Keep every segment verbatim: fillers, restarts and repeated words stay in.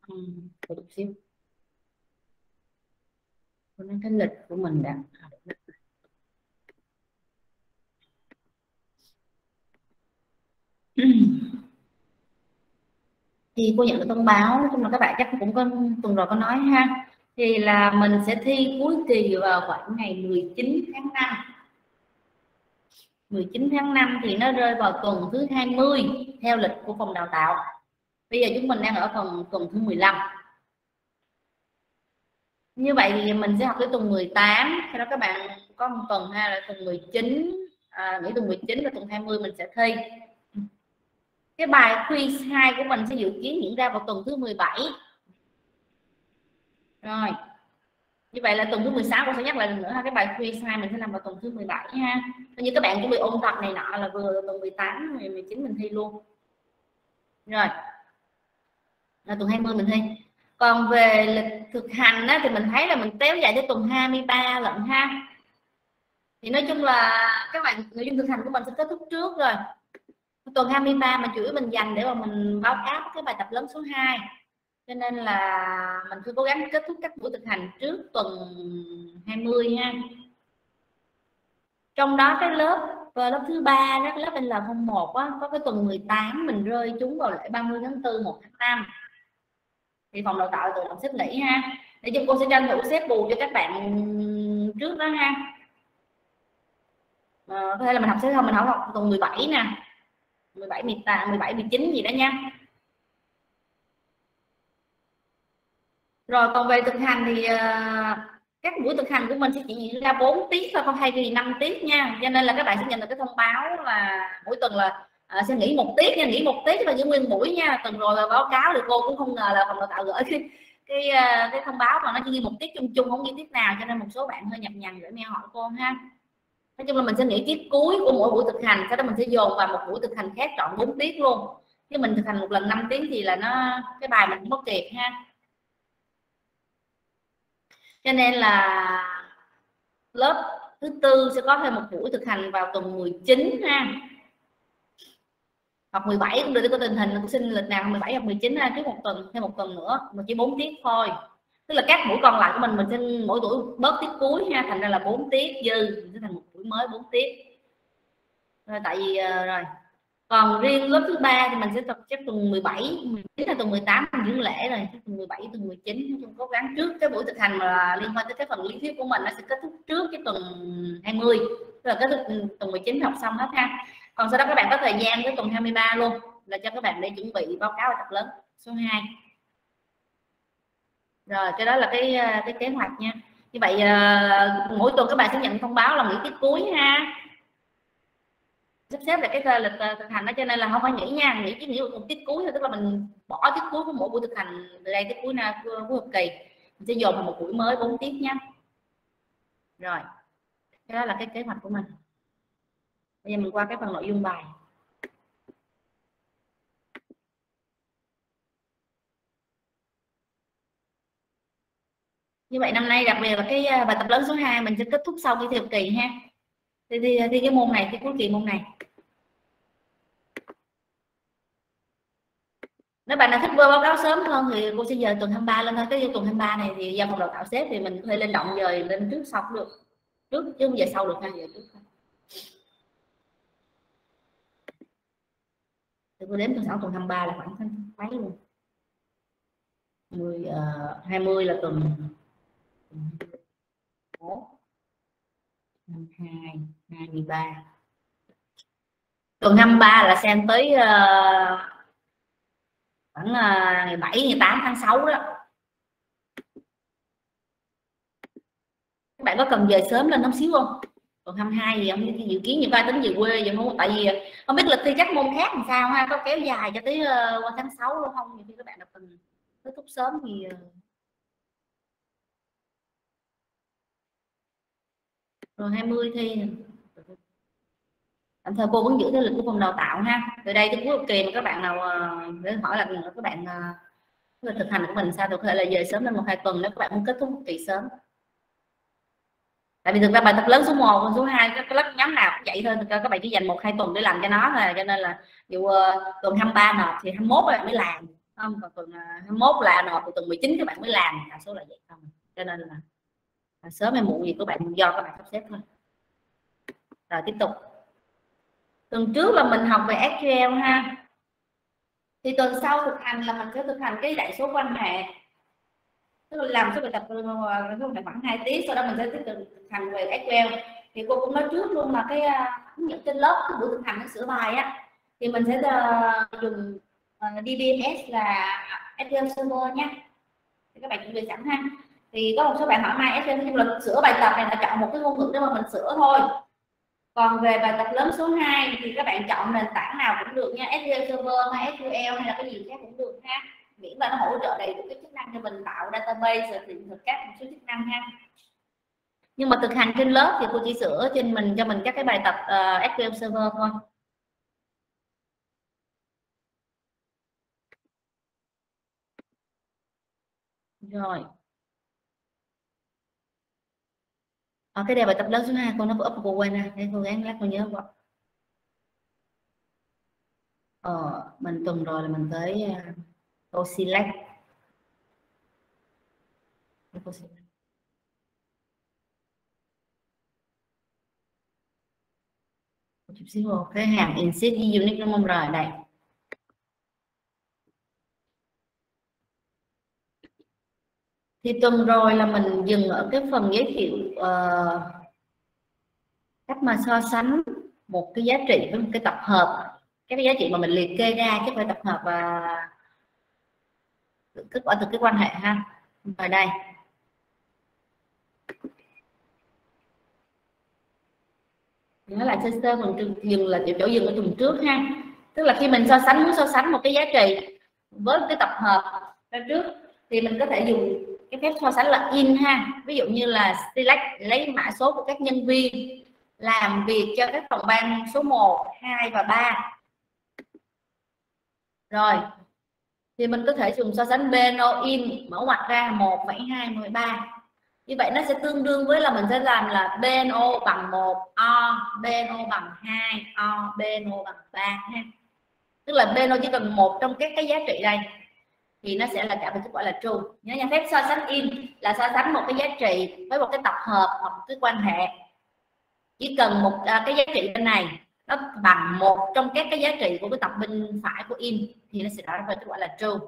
Ừ, một chút xíu. Cái lịch của mình đã thì cô nhận được thông báo, nói chung là các bạn chắc cũng có tuần rồi có nói ha, thì là mình sẽ thi cuối kỳ vào khoảng ngày mười chín tháng năm. mười chín tháng năm thì nó rơi vào tuần thứ hai mươi theo lịch của phòng đào tạo. Bây giờ chúng mình đang ở phần tuần thứ mười lăm. Như vậy thì mình sẽ học tới tuần mười tám, sau đó các bạn có một tuần ha là tuần mười chín, à, nghỉ tuần mười chín và tuần hai mươi mình sẽ thi. Cái bài quiz hai của mình sẽ dự kiến diễn ra vào tuần thứ mười bảy. Rồi. Như vậy là tuần thứ mười sáu cô sẽ nhắc lại lần nữa ha, cái bài quiz hai mình sẽ làm vào tuần thứ mười bảy ha. Như các bạn chuẩn bị ôn tập này nọ là vừa tuần mười tám, mười chín mình thi luôn. Rồi. Là tuần hai mươi mình thi. Còn về lịch thực hành á, thì mình thấy là mình kéo dài tới tuần hai mươi ba lận ha. Thì nói chung là các bạn nội dung thực hành của mình sẽ kết thúc trước rồi. Tuần hai mươi ba mà chủ yếu mình dành để mà mình báo cáo cái bài tập lớn số hai. Cho nên là mình cứ cố gắng kết thúc các buổi thực hành trước tuần hai mươi ha. Trong đó cái lớp lớp thứ ba đó, lớp L không một á, có cái tuần mười tám mình rơi trúng vào lễ ba mươi tháng tư một tháng năm. Thì phòng đào tạo tự động xếp lĩ ha. Để cho cô sẽ tranh thủ xếp bù cho các bạn trước đó ha. À, có thể là mình học sẽ không, mình học, học tuần mười bảy nè, mười bảy, mười tám, mười bảy, mười chín gì đó nha. Rồi còn về thực hành thì uh, các buổi thực hành của mình sẽ chỉ diễn ra bốn tiết thôi, không thay vì năm tiết nha. Cho nên là các bạn sẽ nhận được cái thông báo là mỗi tuần là uh, sẽ nghỉ một tiết nha, nghỉ một tiết và giữ nguyên buổi nha. Tuần rồi là báo cáo thì cô cũng không ngờ là phòng đào tạo gửi cái cái, uh, cái thông báo mà nó chỉ ghi một tiết chung chung, không ghi tiết nào, cho nên một số bạn hơi nhập nhằng gửi mail hỏi cô ha. Nói chung là mình sẽ nghỉ tiết cuối của mỗi buổi thực hành, sau đó mình sẽ dồn vào một buổi thực hành khác trọn bốn tiết luôn. Chứ mình thực hành một lần năm tiếng thì là nó cái bài mình cũng mất kịp ha. Cho nên là lớp thứ tư sẽ có thêm một buổi thực hành vào tuần mười chín ha, hoặc mười bảy cũng được, có tình hình xin lịch nào mười bảy hoặc mười chín ha, trước một tuần thêm một tuần nữa, mà chỉ bốn tiết thôi. Tức là các buổi còn lại của mình mình xin mỗi buổi bớt tiết cuối ha, thành ra là bốn tiết dư sẽ thành một buổi mới bốn tiết. Rồi, tại vì rồi còn riêng lớp thứ ba thì mình sẽ tập chắc tuần mười bảy, mười chín là tuần mười tám mình dưỡng lễ rồi, tuần mười bảy, tuần mười chín nói chung cố gắng trước cái buổi thực hành mà liên quan tới cái phần lý thuyết của mình nó sẽ kết thúc trước cái tuần hai mươi, tức là kết thúc tuần mười chín học xong hết ha. Còn sau đó các bạn có thời gian tới tuần hai mươi ba luôn là cho các bạn để chuẩn bị báo cáo bài tập lớn số hai. Rồi cái đó là cái cái kế hoạch nha. Như vậy mỗi tuần các bạn sẽ nhận thông báo là nghỉ tiết cuối ha, sắp xếp lại cái lịch thực hành đó, cho nên là không phải nghỉ nha, nghỉ chỉ nghỉ một tiết cuối thôi, tức là mình bỏ tiết cuối của mỗi buổi thực hành từ đây tiết cuối na của học kỳ mình sẽ dồn vào một buổi mới bốn tiết nhé. Rồi cái đó là cái kế hoạch của mình. Bây giờ mình qua cái phần nội dung bài. Như vậy năm nay đặc biệt là cái bài tập lớn số hai mình sẽ kết thúc sau khi thi học kỳ ha. Thì, thì, thì cái môn này, cái cuối kỳ môn này. Nếu bạn nào thích báo cáo sớm hơn thì cô sẽ dời tuần hai mươi ba lên thôi. Cái tuần hai mươi ba này thì do phòng đào tạo xếp thì mình có thể lên động dời lên trước sau được, trước chứ không giờ sau được ha, giờ trước thôi. Thì cô đếm tuần sáu, tuần hai mươi ba là khoảng tháng mấy luôn. mười, uh, hai mươi là tuần một, hai, hai mươi ba. Tuần hai mươi ba là xem tới uh, khoảng uh, ngày bảy, ngày tám tháng sáu đó. Các bạn có cần về sớm lên một xíu không? Còn hai mươi hai thì ông dự kiến những vai tính về quê vậy không? Tại vì không biết lịch thi các môn khác làm sao ha, có kéo dài cho tới uh, qua tháng sáu luôn không? Nhiều khi các bạn nào cần kết thúc sớm thì uh... rồi hai mươi thi tạm thời cô vẫn giữ cái lịch của phòng đào tạo ha. Từ đây tới cuối học kỳ mà các bạn nào uh, để hỏi là các bạn uh, thực hành của mình sao, thì có thể là về sớm lên một hai tuần nếu các bạn muốn kết thúc kỳ sớm. Tại vì thực ra bài tập lớn số một, số hai cái lớp nhóm nào cũng vậy thôi, thực ra các bạn chỉ dành một hai tuần để làm cho nó thôi, cho nên là dù uh, tuần hai mươi ba nộp thì hai mươi mốt bạn mới làm không? không, còn tuần hai mươi mốt là nộp, tuần mười chín các bạn mới làm, đa số là vậy không, cho nên là, là sớm hay muộn gì các bạn do các bạn sắp xếp thôi. Rồi tiếp tục, tuần trước là mình học về ét quy lờ ha, thì tuần sau thực hành là mình sẽ thực hành cái đại số quan hệ, tức là làm số bài tập khoảng hai tiếng, sau đó mình sẽ tiếp tục thực hành về ét quy lờ. Thì cô cũng nói trước luôn là cái hướng dẫn trên lớp, cái buổi thực hành nó sửa bài á, thì mình sẽ uh, dùng uh, đê bê em ét là ét quy lờ Server nhé, thì các bạn chuẩn bị sẵn ha. Thì có một số bạn hỏi mai ét quy lờ, nhưng mà sửa bài tập này là chọn một cái ngôn ngữ để mà mình sửa thôi. Còn về bài tập lớn số hai thì các bạn chọn nền tảng nào cũng được nha, ét quy lờ Server hay ét quy lờ hay là cái gì khác cũng được ha, miễn là nó hỗ trợ đầy đủ cái chức năng cho mình tạo database rồi tìm thực các một số chức năng ha. Nhưng mà thực hành trên lớp thì cô chỉ sửa trên mình cho mình các cái bài tập uh, ét quy lờ Server thôi. Rồi ở cái đề bài tập lớn số hai cô nó có up, cô quên ra để cô gắng lát cô nhớ qua. Ờ, mình tuần rồi là mình tới uh, cô select. Cô select một chút xíu, cái hàm insert unique đúng không? Rồi đây, thì tuần rồi là mình dừng ở cái phần giới thiệu uh, cách mà so sánh một cái giá trị với một cái tập hợp, cái giá trị mà mình liệt kê ra chứ không phải tập hợp và kết quả từ cái quan hệ ha. Ở đây nó là sơ sơ mình dừng là chỗ dừng ở tuần trước ha, tức là khi mình so sánh, muốn so sánh một cái giá trị với cái tập hợp ra trước thì mình có thể dùng cái phép so sánh là in ha, ví dụ như là select, lấy mã số của các nhân viên làm việc cho các phòng ban số một, hai và ba. Rồi thì mình có thể dùng so sánh bê en ô in, mở ngoặc ra một phẩy hai phẩy ba. Như vậy nó sẽ tương đương với là mình sẽ làm là bê en ô bằng một O, bê en ô bằng hai O, bê en ô bằng ba ha. Tức là bê en ô chỉ cần một trong các cái giá trị đây thì nó sẽ là trả về kết quả là true. Nhớ nha, phép so sánh in là so sánh một cái giá trị với một cái tập hợp hoặc một cái quan hệ. Chỉ cần một à, cái giá trị bên này nó bằng một trong các cái giá trị của cái tập bên phải của in thì nó sẽ trả về kết quả là true.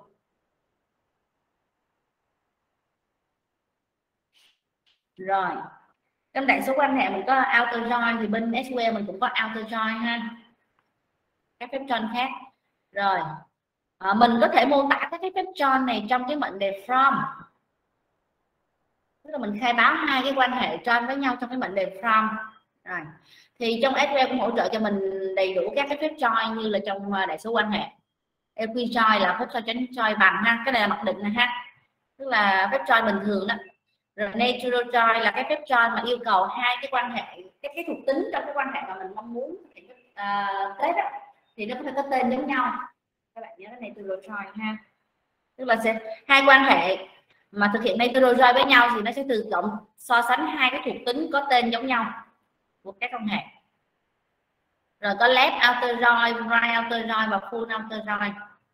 Rồi trong đại số quan hệ mình có outer join, thì bên ét quy lờ mình cũng có outer join ha, các phép join khác. Rồi à, mình có thể mô tả các cái phép join này trong cái mệnh đề from, tức là mình khai báo hai cái quan hệ join với nhau trong cái mệnh đề from. Rồi thì trong ét quy lờ cũng hỗ trợ cho mình đầy đủ các cái phép join như là trong đại số quan hệ. equi-join là phép so sánh join bằng ha, cái này là mặc định này ha, tức là phép join bình thường đó. Rồi natural join là cái phép join mà yêu cầu hai cái quan hệ, cái cái thuộc tính trong cái quan hệ mà mình mong muốn uh, tới đó thì nó có thể có tên giống nhau. Các bạn nhớ cái natural join ha, tức là sẽ hai quan hệ mà thực hiện natural join với nhau thì nó sẽ tự động so sánh hai cái thuộc tính có tên giống nhau của các quan hệ. Rồi có left outer join, right outer join và full outer join.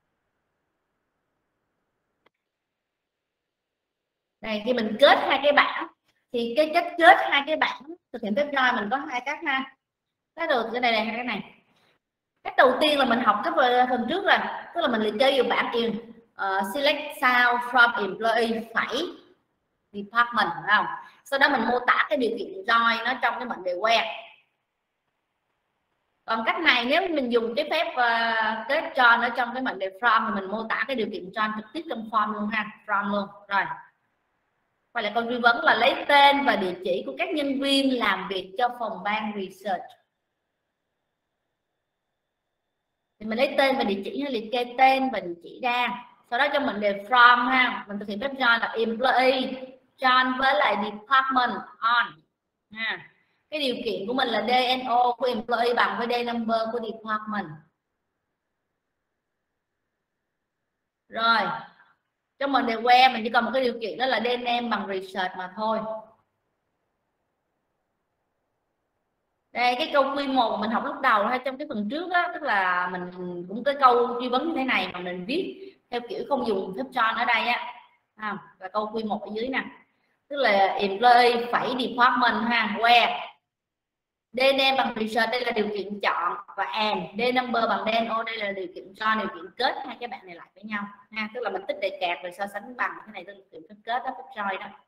Này khi mình kết hai cái bảng thì cái cách kết hai cái bảng thực hiện phép join mình có hai cách ha. Cái đầu cái này này cái này cách đầu tiên là mình học cái phần trước rồi, tức là mình liệt kê vào bảng in uh, select sound from employee phải department, phải không? Sau đó mình mô tả cái điều kiện join nó trong cái mệnh đề where. Còn cách này nếu mình dùng cái phép uh, kết join ở trong cái mệnh đề from thì mình mô tả cái điều kiện join trực tiếp trong form luôn ha, from luôn. Rồi quay lại câu truy vấn là lấy tên và địa chỉ của các nhân viên làm việc cho phòng ban research. Thì mình lấy tên và địa chỉ, nó liệt kê tên và địa chỉ ra. Sau đó trong mệnh đề from ha, mình thực hiện phép join là employee join với lại department on ha. Cái điều kiện của mình là đê en ô của employee bằng với D number của department. Rồi trong mệnh đề where mình chỉ còn một cái điều kiện đó là D name bằng research mà thôi. Đây cái câu quy một mình học lúc đầu hay trong cái phần trước đó, tức là mình cũng cái câu truy vấn như thế này mà mình viết theo kiểu không dùng phép tròn ở đây á, à, và câu quy một ở dưới nè, tức là employee phải department ha, where D name bằng research đây là điều kiện chọn, và and D number bằng D N O đây là điều kiện cho, điều kiện kết hai cái bạn này lại với nhau ha, tức là mình tích đề kẹp rồi so sánh bằng, cái này tức là điều kiện kết đó, phép join đó.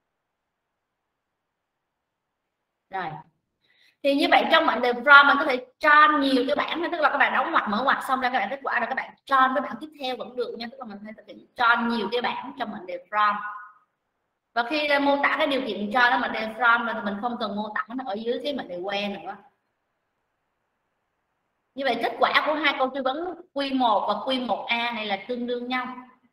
Rồi thì như vậy trong mệnh đề from mình có thể cho nhiều cái bảng, tức là các bạn đóng ngoặc mở ngoặc xong ra các bạn kết quả rồi các bạn cho cái bảng tiếp theo vẫn được nha, tức là mình phải thực hiện cho nhiều cái bảng trong mệnh đề from. Và khi mô tả cái điều kiện cho nó mệnh đề from rồi thì mình không cần mô tả nó ở dưới cái mệnh đề where nữa. Như vậy kết quả của hai câu tư vấn Q một và Q một A này là tương đương nhau.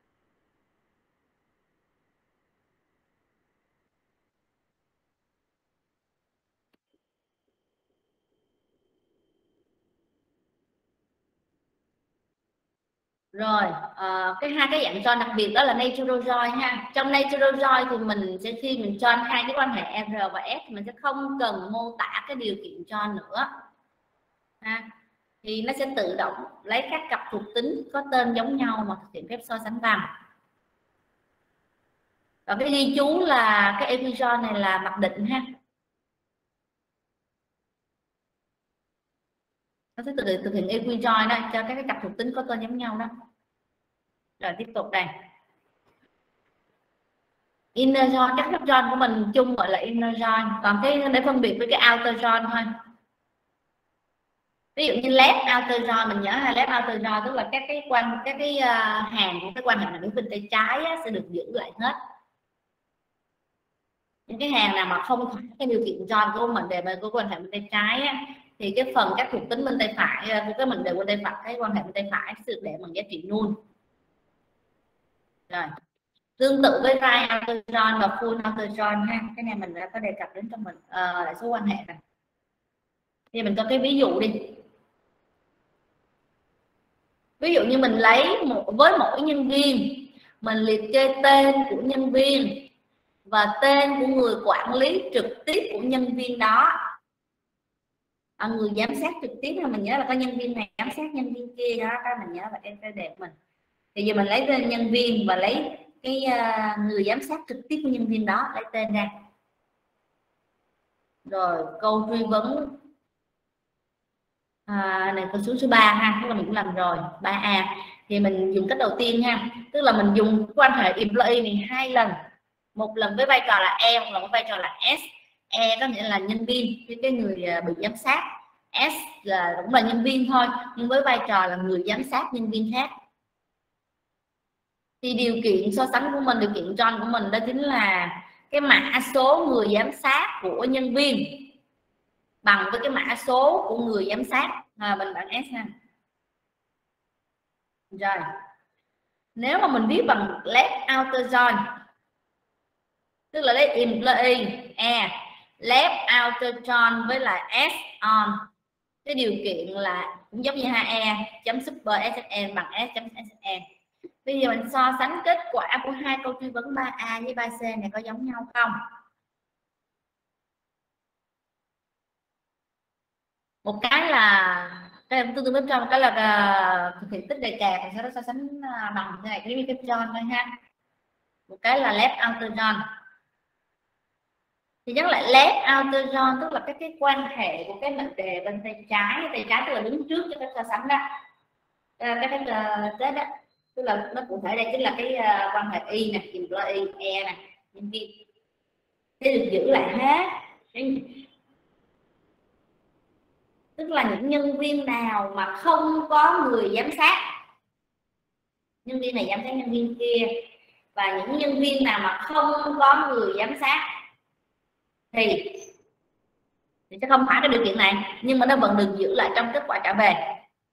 Rồi à, cái hai cái dạng join đặc biệt đó là natural join ha. Trong natural join thì mình sẽ khi mình join hai cái quan hệ R và S mình sẽ không cần mô tả cái điều kiện join nữa ha. Thì nó sẽ tự động lấy các cặp thuộc tính có tên giống nhau mà thực hiện phép so sánh bằng. Và cái ghi chú là cái equation này là mặc định ha, nó sẽ tự thực hiện equation đó cho các cái cặp thuộc tính có tên giống nhau đó. Rồi tiếp tục đây, inner join, các phép join của mình chung gọi là inner join, còn cái để phân biệt với cái outer join thôi. Ví dụ như left outer join mình nhớ là left outer join tức là các cái quan các cái uh, hàng của cái quan hệ này bên tay trái á, sẽ được giữ lại hết. Những cái hàng nào mà không phải cái điều kiện join của mình để mà của quan hệ bên tay trái á, thì cái phần các thuộc tính bên tay phải của cái mình đề bên tay phải, cái quan hệ bên tay phải sẽ được để bằng giá trị null. Rồi tương tự với right outer join và full outer join ha, cái này mình đã có đề cập đến trong mình uh, lại số quan hệ này. Thì mình có cái ví dụ đi, ví dụ như mình lấy một với mỗi nhân viên mình liệt kê tên của nhân viên và tên của người quản lý trực tiếp của nhân viên đó, à, người giám sát trực tiếp là mình nhớ là có nhân viên này giám sát nhân viên kia đó, cái mình nhớ là em phải đẹp mình. Thì giờ mình lấy tên nhân viên và lấy cái uh, người giám sát trực tiếp của nhân viên đó, lấy tên ra. Rồi câu truy vấn à, này câu số số ba ha, tức là mình cũng làm rồi. ba A thì mình dùng cách đầu tiên ha, tức là mình dùng quan hệ employee này hai lần, một lần với vai trò là E, một lần với vai trò là S. E có nghĩa là nhân viên, cái cái người bị giám sát, S là cũng là nhân viên thôi nhưng với vai trò là người giám sát nhân viên khác. Thì điều kiện so sánh của mình, điều kiện join của mình đó chính là cái mã số người giám sát của nhân viên bằng với cái mã số của người giám sát, à, mình bảng S ha. Rồi nếu mà mình viết bằng left outer join tức là lấy employee E left outer join với lại S on, cái điều kiện là cũng giống như hai E chấm super sn bằng S chấm sn. Bây giờ mình so sánh kết quả của hai câu truy vấn ba A với ba C này có giống nhau không? Một cái là cái tương tương bên trong, cái là thực hiện tích đề kẹp, sau đó so sánh bằng cái này cái phép join thôi ha. Một cái là left outer join. Thì nhắc lại left outer join tức là các cái quan hệ của cái mệnh đề bên tay trái, tay trái tức là đứng trước cho cái so sánh đó, cái cái tết đó, tức là nó cụ thể đây chính là cái uh, quan hệ Y này, employee E này, nhân viên sẽ được giữ lại hết. Tức là những nhân viên nào mà không có người giám sát, nhân viên này giám sát nhân viên kia, và những nhân viên nào mà không có người giám sát thì, thì sẽ không phải cái điều kiện này, nhưng mà nó vẫn được giữ lại trong kết quả trả về.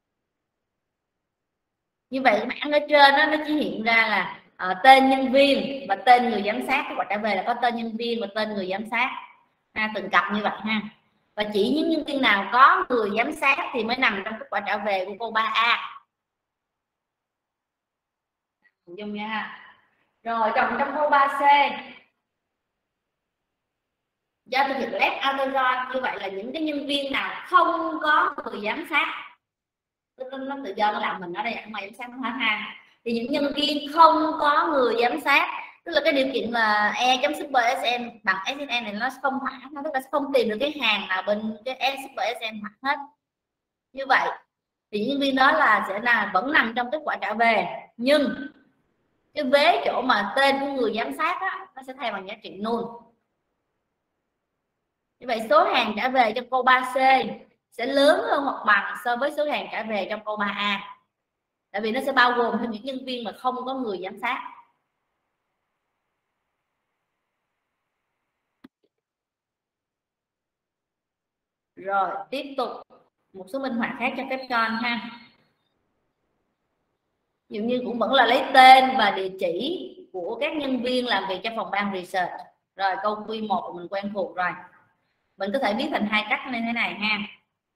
Như vậy bảng ở trên đó, nó chỉ hiện ra là uh, tên nhân viên và tên người giám sát, kết quả trả về là có tên nhân viên và tên người giám sát ha, từng cặp như vậy ha. Và chỉ những nhân viên nào có người giám sát thì mới nằm trong kết quả trả về của câu ba A. Dùng nha. Rồi còn trong câu ba C, do thực hiện left outer join, như vậy là những cái nhân viên nào không có người giám sát, nó tự do nó làm mình ở đây ở ngoài giám sát nó ha. thì những nhân viên không có người giám sát, tức là cái điều kiện là E chấm super ét en bằng ét en en này nó không thẳng, nó tức là không tìm được cái hàng nào bên cái E super ét en thẳng hết. Như vậy thì những nhân viên đó là sẽ là vẫn nằm trong kết quả trả về, nhưng cái vế chỗ mà tên của người giám sát á, nó sẽ thay bằng giá trị null. Như vậy số hàng trả về trong câu ba C sẽ lớn hơn hoặc bằng so với số hàng trả về trong câu ba A, tại vì nó sẽ bao gồm thêm những nhân viên mà không có người giám sát. Rồi tiếp tục một số minh họa khác cho phép tròn ha. Ví dụ như cũng vẫn là lấy tên và địa chỉ của các nhân viên làm việc cho phòng ban research. Rồi câu Q một của mình quen thuộc rồi, mình có thể viết thành hai cách như thế này ha.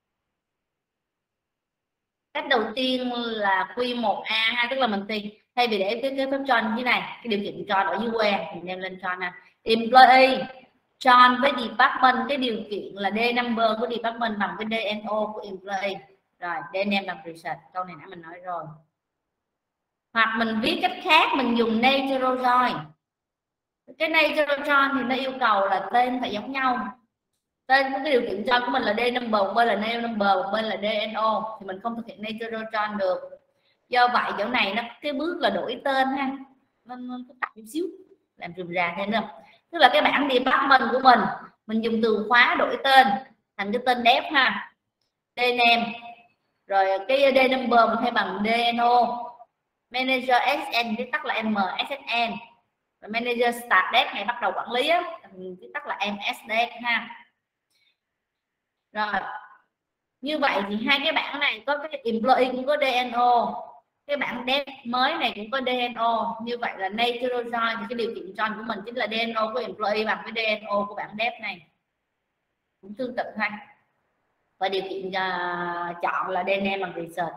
Cách đầu tiên là Q một A ha, tức là mình thì thay vì để cái cái phép tròn như thế này, cái điều kiện tròn ở dưới que mình đem lên tròn nè. Employee tròn với department, cái điều kiện là D number của department bằng với D N O của employee. Rồi D name bằng research, câu này nãy mình nói rồi. Hoặc mình viết cách khác, mình dùng natural join. Cái natural join thì nó yêu cầu là tên phải giống nhau. Tên cái điều kiện join của mình là D number, một bên là name number, một bên là D N O, thì mình không thực hiện natural join được. Do vậy chỗ này nó cái bước là đổi tên ha, nên phức tạp chút xíu, làm rườm rà thêm đâu. Tức là cái bảng department của mình mình dùng từ khóa đổi tên thành cái tên dev ha, D name, rồi cái D number mình thay bằng D N O, manager S N viết tắt là M S N, rồi manager start date ngày bắt đầu quản lý á, viết tắt là M S date ha. Rồi như vậy thì hai cái bảng này có cái employee cũng có D N O, cái bảng dev mới này cũng có D N O. Như vậy là natural join thì cái điều kiện join của mình chính là D N O của employee bằng với D N O của bảng dev này, cũng tương tự ha. Và điều kiện uh, chọn là D name bằng research.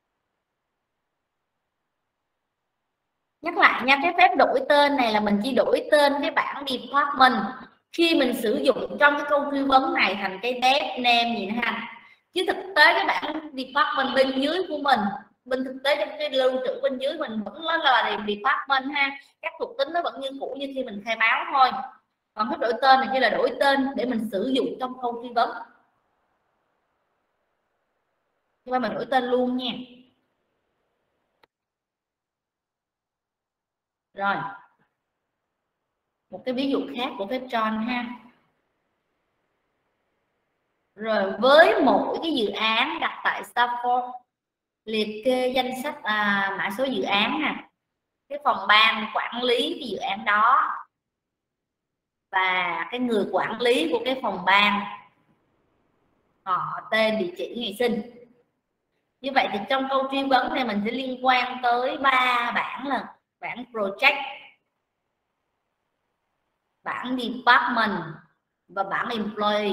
Nhắc lại nha, cái phép đổi tên này là mình chỉ đổi tên cái bảng department khi mình sử dụng trong cái câu truy vấn này thành cái dev name gì nữa ha. Chứ thực tế cái bảng department bên dưới của mình, bên thực tế trong cái lưu trữ bên dưới mình vẫn là department ha, các thuộc tính nó vẫn như cũ như khi mình khai báo thôi. Còn phép đổi tên này chỉ là đổi tên để mình sử dụng trong câu truy vấn. Chúng ta mình đổi tên luôn nha. Rồi một cái ví dụ khác của phép tròn ha. Rồi với mỗi cái dự án đặt tại Stafford, liệt kê danh sách à, mã số dự án nè, cái phòng ban quản lý cái dự án đó và cái người quản lý của cái phòng ban, họ, tên, địa chỉ, ngày sinh. Như vậy thì trong câu truy vấn này mình sẽ liên quan tới ba bảng là bảng project, bảng department và bảng employee.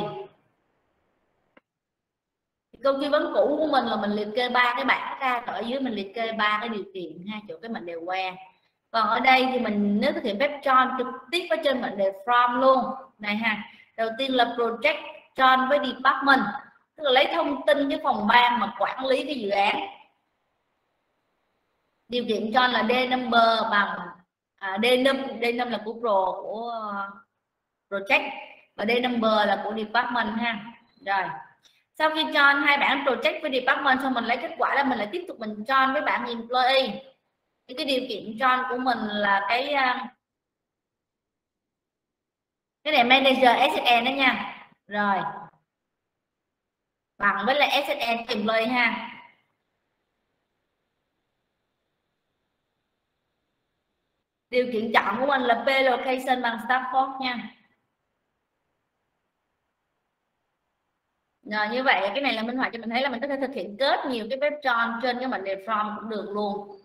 Câu truy vấn cũ của mình là mình liệt kê ba cái bảng ra, ở dưới mình liệt kê ba cái điều kiện ha, chỗ cái mệnh đề where. Còn ở đây thì mình nếu thực hiện phép join trực tiếp ở trên mệnh đề from luôn này ha. Đầu tiên là project join với department, tức là lấy thông tin cái phòng ban mà quản lý cái dự án. Điều kiện join là D number bằng à, D năm, D năm là của pro của project và D number là của department ha. Rồi sau khi join hai bảng project với department xong, mình lấy kết quả là mình lại tiếp tục mình join với bảng employee. Thì cái điều kiện join của mình là cái cái này manager S N đó nha. Rồi bằng với lại S N employee ha. Điều kiện chọn của mình là P location bằng Stafford nha. Rồi như vậy cái này là minh họa cho mình thấy là mình có thể thực hiện kết nhiều cái phép tròn trên cái mệnh đề from cũng được luôn.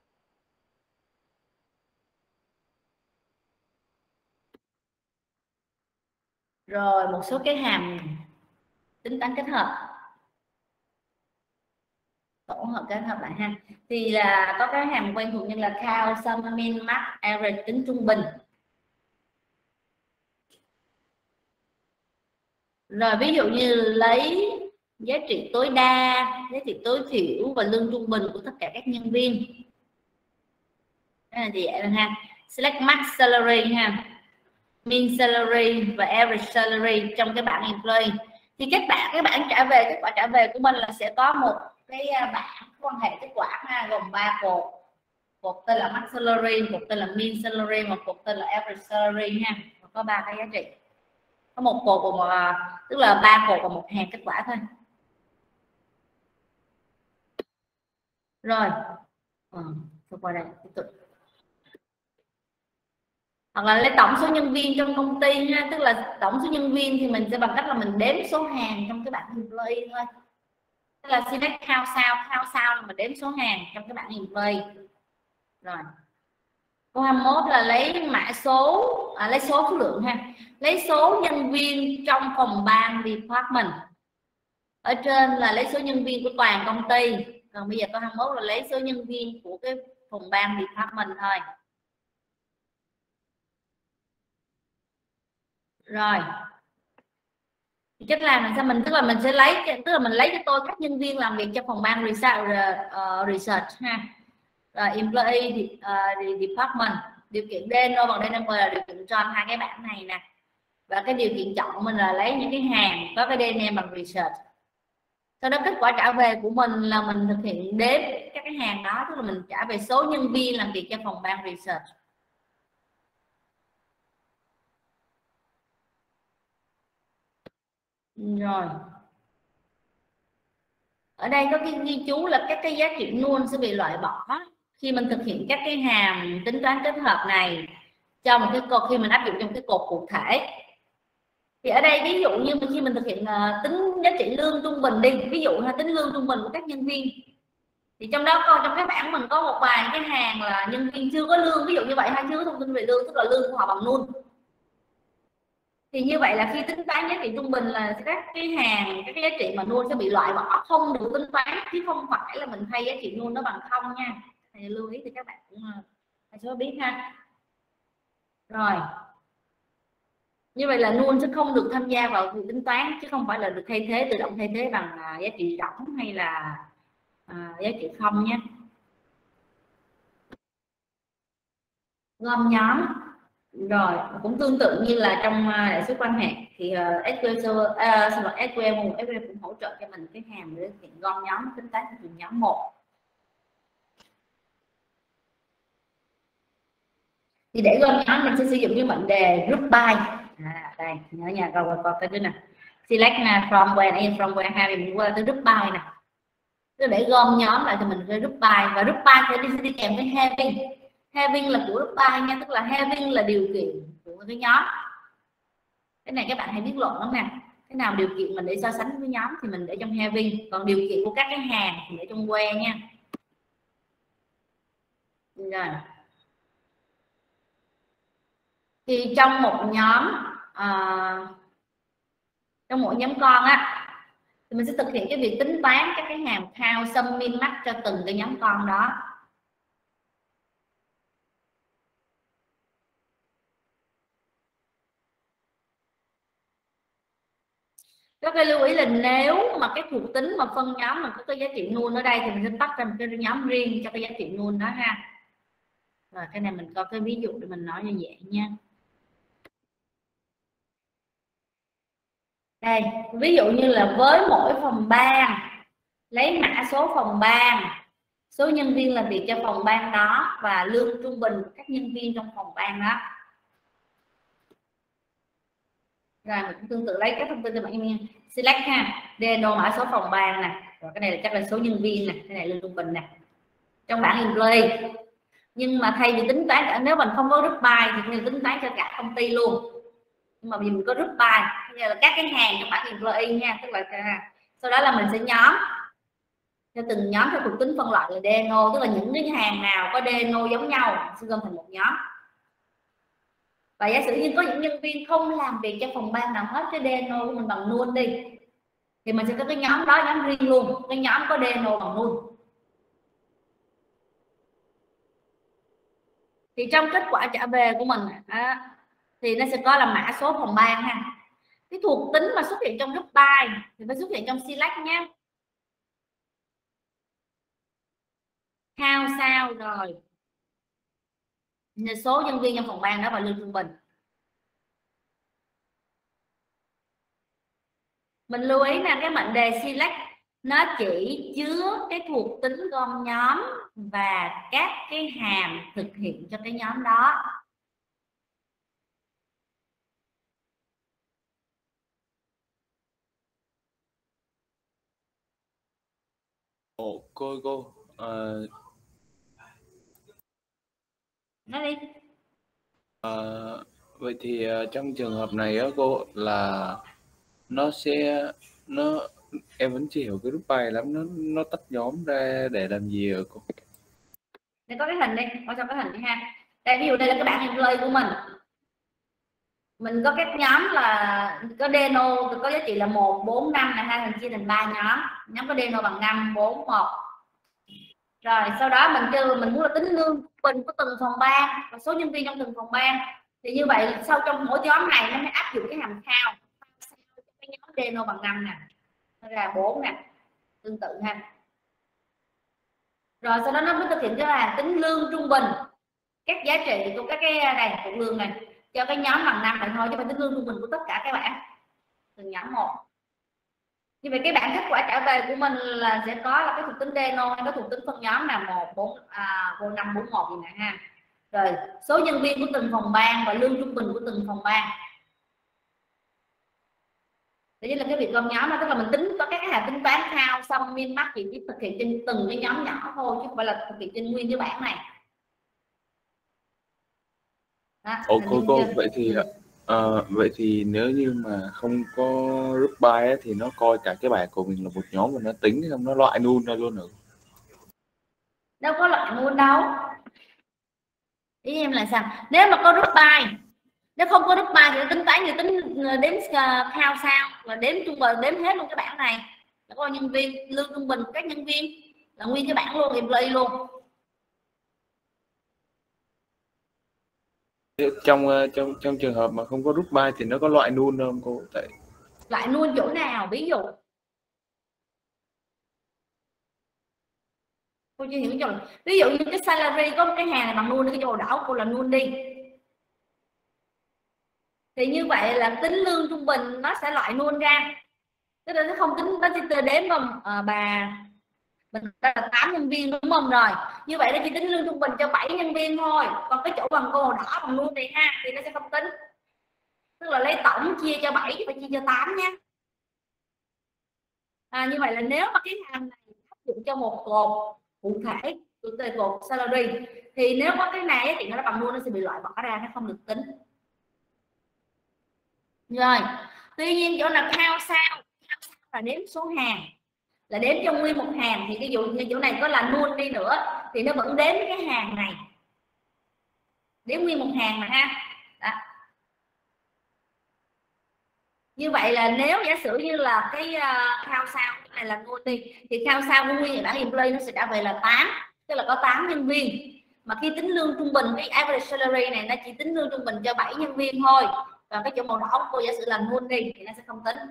Rồi một số cái hàm tính toán kết hợp, tổ hợp kết hợp lại ha, thì là có cái hàm quen thuộc như là count, sum, min, max, average, tính trung bình. Rồi ví dụ như lấy giá trị tối đa, giá trị tối thiểu và lương trung bình của tất cả các nhân viên. cái này thì vậy là ha. Select max salary ha, mean salary và average salary trong cái bảng employee. Thì các bạn các bạn trả về kết quả trả về của mình là sẽ có một cái bảng quan hệ kết quả ha, gồm ba cột. Cột tên là max salary, cột tên là mean salary và cột tên là average salary ha. Có ba cái giá trị, có một cột và một, tức là ba cột và một hàng kết quả thôi. Rồi ừ, qua đây tiếp tục. Hoặc là lấy tổng số nhân viên trong công ty ha, tức là tổng số nhân viên thì mình sẽ bằng cách là mình đếm số hàng trong cái bảng employee thôi. Tức là select count sao, count sao là mình đếm số hàng trong cái bảng employee. Rồi câu hai mươi mốt là lấy mã số, à, lấy số số lượng ha, lấy số nhân viên trong phòng ban department. Ở trên là lấy số nhân viên của toàn công ty, còn bây giờ câu hai mươi mốt là lấy số nhân viên của cái phòng ban department thôi. Rồi thì cách làm là sao mình, tức là mình sẽ lấy, tức là mình lấy cho tôi các nhân viên làm việc cho phòng ban research, uh, research ha. Rồi employee uh, department, điều kiện deno bằng deno là điều kiện chọn hai cái bảng này nè, và cái điều kiện chọn của mình là lấy những cái hàng có cái deno bằng research. Sau đó kết quả trả về của mình là mình thực hiện đếm các cái hàng đó, tức là mình trả về số nhân viên làm việc cho phòng ban research. Rồi ở đây có cái ghi chú là các cái giá trị null sẽ bị loại bỏ khi mình thực hiện các cái hàm tính toán kết hợp này trong một cái cột, khi mình áp dụng trong cái cột cụ thể. Thì ở đây ví dụ như khi mình thực hiện uh, tính giá trị lương trung bình đi, ví dụ là tính lương trung bình của các nhân viên, thì trong đó có trong cái bảng mình có một vài cái hàng là nhân viên chưa có lương, ví dụ như vậy, hay chưa có thông tin về lương, tức là lương của họ bằng null. Thì như vậy là khi tính toán giá trị trung bình là các cái hàng, các cái giá trị mà null sẽ bị loại bỏ, không được tính toán, chứ không phải là mình thay giá trị null nó bằng không nha. Thì lưu ý thì các bạn cũng sẽ biết ha. Rồi như vậy là null sẽ không được tham gia vào việc tính toán, chứ không phải là được thay thế, tự động thay thế bằng giá trị rỗng hay là à, giá trị không nhé. Gom nhóm. Rồi cũng tương tự như là trong đại số quan hệ thì uh, ét quy eo uh, ét quy eo ét quy eo cũng hỗ trợ cho mình cái hàm để hiện gom nhóm, tính toán từng nhóm một. Thì để gom nhóm mình sẽ sử dụng cái mệnh đề group by. À, đây nhớ nhà coi coi cái này, select from where in from where hai mình qua tới group by nè, cứ để gom nhóm lại thì mình cái group by, và group by sẽ đi, đi kèm với having. Having là của group by nha, tức là having là điều kiện của cái nhóm. Cái này các bạn hãy biết lộn lắm nè, cái nào điều kiện mình để so sánh với nhóm thì mình để trong having, còn điều kiện của các cái hàng thì để trong where nha. Rồi thì trong một nhóm uh, trong mỗi nhóm con á thì mình sẽ thực hiện cái việc tính toán các cái hàm count, sum, min, max cho từng cái nhóm con đó. Có cái lưu ý là nếu mà cái thuộc tính mà phân nhóm mà có cái giá trị null ở đây thì mình sẽ tách ra một cái nhóm riêng cho cái giá trị null đó ha. Rồi cái này mình có cái ví dụ để mình nói như vậy nha. Đây ví dụ như là với mỗi phòng ban, lấy mã số phòng ban, số nhân viên làm việc cho phòng ban đó và lương trung bình của các nhân viên trong phòng ban đó. Rồi mình cũng tương tự lấy các thông tin cho bạn em select ha, deno mã số phòng ban nè, rồi cái này là chắc là số nhân viên nè, cái này lương trung bình nè trong bảng employee. Nhưng mà thay vì tính toán cả, nếu mình không có group by thì mình tính toán cho cả công ty luôn, nhưng mà vì mình có group by như là các cái hàng trong bảng employee nha, tức là sau đó là mình sẽ nhóm cho từng nhóm theo thuộc tính phân loại là deno, tức là những cái hàng nào có deno giống nhau sẽ gom thành một nhóm. Và giả sử như có những nhân viên không làm việc cho phòng ban nào hết, cái deno của mình bằng null đi, thì mình sẽ có cái nhóm đó, nhóm riêng luôn, cái nhóm có deno bằng null. Thì trong kết quả trả về của mình à, thì nó sẽ có là mã số phòng ban ha. Cái thuộc tính mà xuất hiện trong group by thì phải xuất hiện trong select nhé. Count sao rồi số nhân viên trong phòng ban đó và lương trung bình. Mình lưu ý là cái mệnh đề select nó chỉ chứa cái thuộc tính gom nhóm và các cái hàm thực hiện cho cái nhóm đó. Ồ, cô cô uh, nói đi. Uh, vậy thì uh, trong trường hợp này á cô là nó sẽ nó em vẫn chưa hiểu cái group by lắm, nó nó tách nhóm ra để làm gì ở cô? Để có cái hình đi, có cho cái hình đi ha. Đây ví dụ đây là cái bảng employee của mình. Mình có các nhóm là có deno có giá trị là một, bốn, năm là hai thành chia thành ba nhóm. Nhóm có deno bằng năm, bốn, một. Rồi sau đó mình kêu mình muốn là tính lương bình của từng phòng ban và số nhân viên trong từng phòng ban. Thì như vậy sau trong mỗi nhóm này nó mới áp dụng cái hàm khao. Cái nhóm deno bằng năm nè, nó ra bốn nè, tương tự ha. Rồi sau đó nó mới thực hiện cái là tính lương trung bình các giá trị của các cái này của lương này cho cái nhóm bằng năm này thôi, chứ phải tính lương trung bình của tất cả các bạn từng nhóm một. Như vậy cái bảng kết quả trả về của mình là sẽ có là cái thuộc tính deno hay có thuộc tính phân nhóm là một, bốn, à, năm, bốn, một gì nè ha. Rồi số nhân viên của từng phòng ban và lương trung bình của từng phòng ban. Đấy là cái việc gom nhóm đó, tức là mình tính có các cái hàm tính toán khao xong min max chỉ chỉ thực hiện trên từng cái nhóm nhỏ thôi chứ không phải là thực hiện trên nguyên cái bảng này. Đó, Ồ cô cô vậy thì ừ. uh, vậy thì nếu như mà không có group by ấy, thì nó coi cả cái bảng của mình là một nhóm và nó tính xong nó loại null ra luôn rồi. Đâu có loại null đâu. Ý em là sao? Nếu mà có group by, nếu không có group by thì tính toán như tính đếm khao sao là đếm trung bình, đếm hết luôn cái bảng này là có nhân viên, lương trung bình các nhân viên là nguyên cái bảng luôn, employee luôn. Trong trong trong trường hợp mà không có group by thì nó có loại null không cô? Tại loại null chỗ nào? Ví dụ cô chưa hiểu rồi. Ví dụ như cái salary có một cái hàng này bằng null, cái chỗ đỏ cô là null đi, thì như vậy là tính lương trung bình nó sẽ loại null ra, tức là nó không tính, nó chỉ đếm không à, bà mình là tám nhân viên đúng không? Rồi như vậy nó chỉ tính lương trung bình cho bảy nhân viên thôi, còn cái chỗ bằng cô đỏ bằng null này ha thì nó sẽ không tính, tức là lấy tổng chia cho bảy phải chia cho tám nhé. À, như vậy là nếu mà cái hàm này áp dụng cho một cột cụ thể, cụ thể cột salary, thì nếu có cái này thì nó bằng null, nó sẽ bị loại bỏ ra, nó không được tính. Rồi tuy nhiên chỗ nào khao sao, khao sao là đếm số hàng, là đếm trong nguyên một hàng, thì cái dụ như chỗ này có là null đi nữa thì nó vẫn đếm cái hàng này, đếm nguyên một hàng mà ha. Đó. Như vậy là nếu giả sử như là cái uh, khao sao này là null đi thì khao sao của nguyên bảng employee nó sẽ trả về là tám, tức là có tám nhân viên, mà khi tính lương trung bình cái average salary này nó chỉ tính lương trung bình cho bảy nhân viên thôi, và cái chỗ màu đỏ cô giả sử là null đi thì nó sẽ không tính.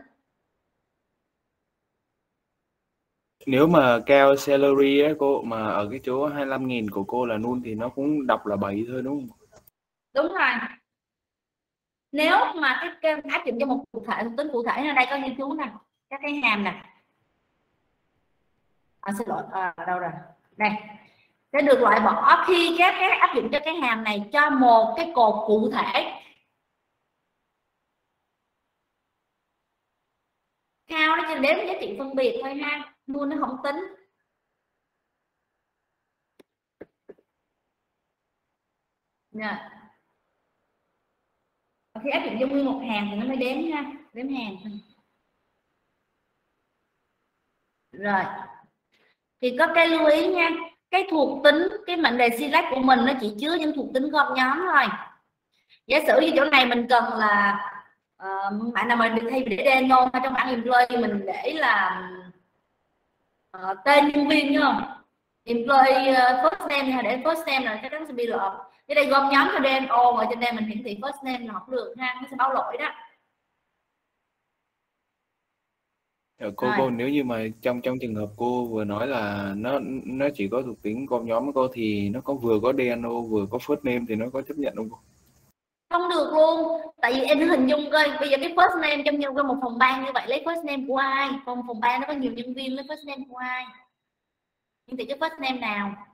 nếu mà cao salary á cô, mà ở cái chỗ hai mươi lăm nghìn của cô là null thì nó cũng đọc là bảy thôi đúng không? Đúng rồi. Nếu mà cái, cái áp dụng cho một cụ thể, tính cụ thể ở đây có ghi chú nè, các cái hàm nè, à, xin lỗi, à, đâu rồi đây, sẽ được loại bỏ khi các cái áp dụng cho cái hàm này cho một cái cột cụ thể. Cao nó chỉ đếm giá trị phân biệt thôi ha, null nó không tính. Nè. Khi áp dụng cho nguyên một hàng thì nó mới đếm ha, đếm hàng thôi. Rồi thì có cái lưu ý nha, cái thuộc tính cái mệnh đề select của mình nó chỉ chứa những thuộc tính gom nhóm thôi. Giả sử như chỗ này mình cần là uh, bạn nào mình thay vì để deno trong bảng employee mình để là uh, tên nhân viên nhá, employee uh, first name hay để first name là chắc chắn sẽ bị lộn. Ở đây gom nhóm cho deno, ở trên đây mình hiển thị first name là học được ha, nó sẽ báo lỗi đó. Ờ, cô Rồi. cô nếu như mà trong trong trường hợp cô vừa nói là nó nó chỉ có thuộc tính com nhóm với cô thì nó có vừa có đê en ô vừa có first name thì nó có chấp nhận không cô? Không được luôn, tại vì em cứ hình dung coi bây giờ cái first name trong như một phòng ban như vậy lấy first name của ai, còn phòng ban nó có nhiều nhân viên lấy first name của ai, nhưng thì cái first name nào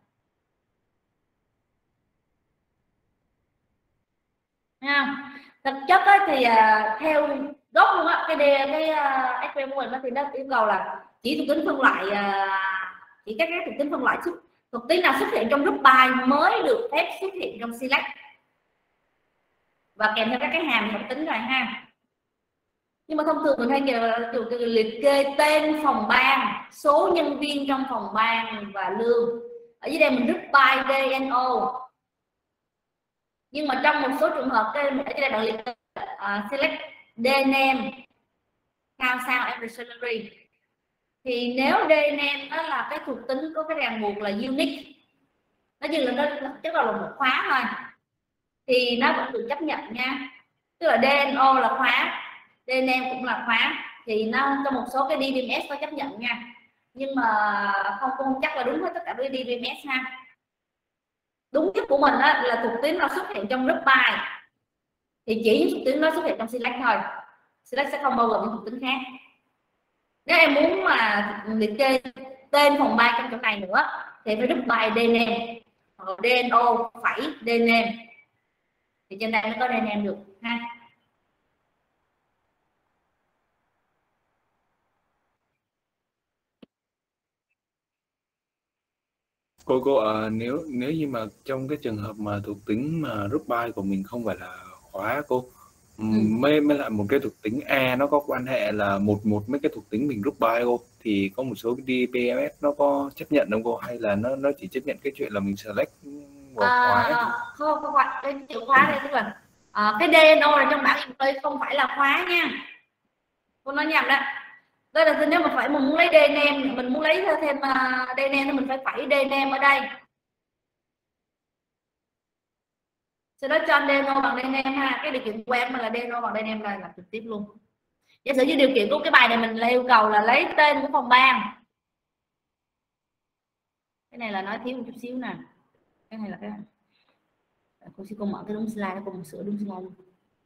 nha. Thực chất á, thì uh, theo gốc luôn á, cái đề, cái uh, ét quy em của mình nó thì nó yêu cầu là chỉ thuộc tính phân loại uh, chỉ các cái thuộc tính phân loại xuất thuộc tính nào xuất hiện trong group by mới được phép xuất hiện trong select và kèm theo các cái hàm thuộc tính rồi ha. Nhưng mà thông thường mình hay kiểu liệt kê tên phòng ban, số nhân viên trong phòng ban và lương. Ở dưới đây mình group by đê en ô. Nhưng mà trong một số trường hợp cái ở dưới đây bạn liệt kê uh, select dname cao sao every salary, thì nếu dname đó là cái thuộc tính có cái ràng buộc là unique, nó như là nó chắc là một khóa thôi, thì nó vẫn được chấp nhận nha. Tức là đê en ô là khóa, dname cũng là khóa, thì nó trong một số cái đê bê em ét có chấp nhận nha, nhưng mà không không chắc là đúng với tất cả các đê bê em ét ha. Đúng nhất của mình đó là thuộc tính nó xuất hiện trong group by, thì chỉ những thuộc tính nó xuất hiện trong select thôi, select sẽ không bao gồm những thuộc tính khác. Nếu em muốn mà liệt kê tên phòng ban trong chỗ này nữa thì phải group by dname hoặc đê en ô phải dname, thì trên đây mới có dname được ha. Cô cô à, nếu nếu như mà trong cái trường hợp mà thuộc tính mà group by của mình không phải là khóa cô, Ừ. mới mới lại một cái thuộc tính A nó có quan hệ là một một mấy cái thuộc tính mình group by cô, thì có một số cái đê bê em ét nó có chấp nhận không cô, hay là nó nó chỉ chấp nhận cái chuyện là mình select vào khóa ấy? À, không không phải cái chữ khóa đây, tức là à, cái đê en ô là trong bảng employee không phải là khóa nha, cô nói nhầm đó. Đây là nếu mà phải mình muốn lấy dname, mình muốn lấy thêm uh, dname thì mình phải phải dname ở đây, sau đó cho đê en ô bằng dname ha. Cái điều kiện quen mình là đê en ô bằng dname là làm trực tiếp luôn. Giả sử như điều kiện của cái bài này mình là yêu cầu là lấy tên của phòng ban, cái này là nói thiếu một chút xíu nè, cái này là cái cô sẽ cùng mở cái đúng slide nó cùng sửa đúng slide luôn.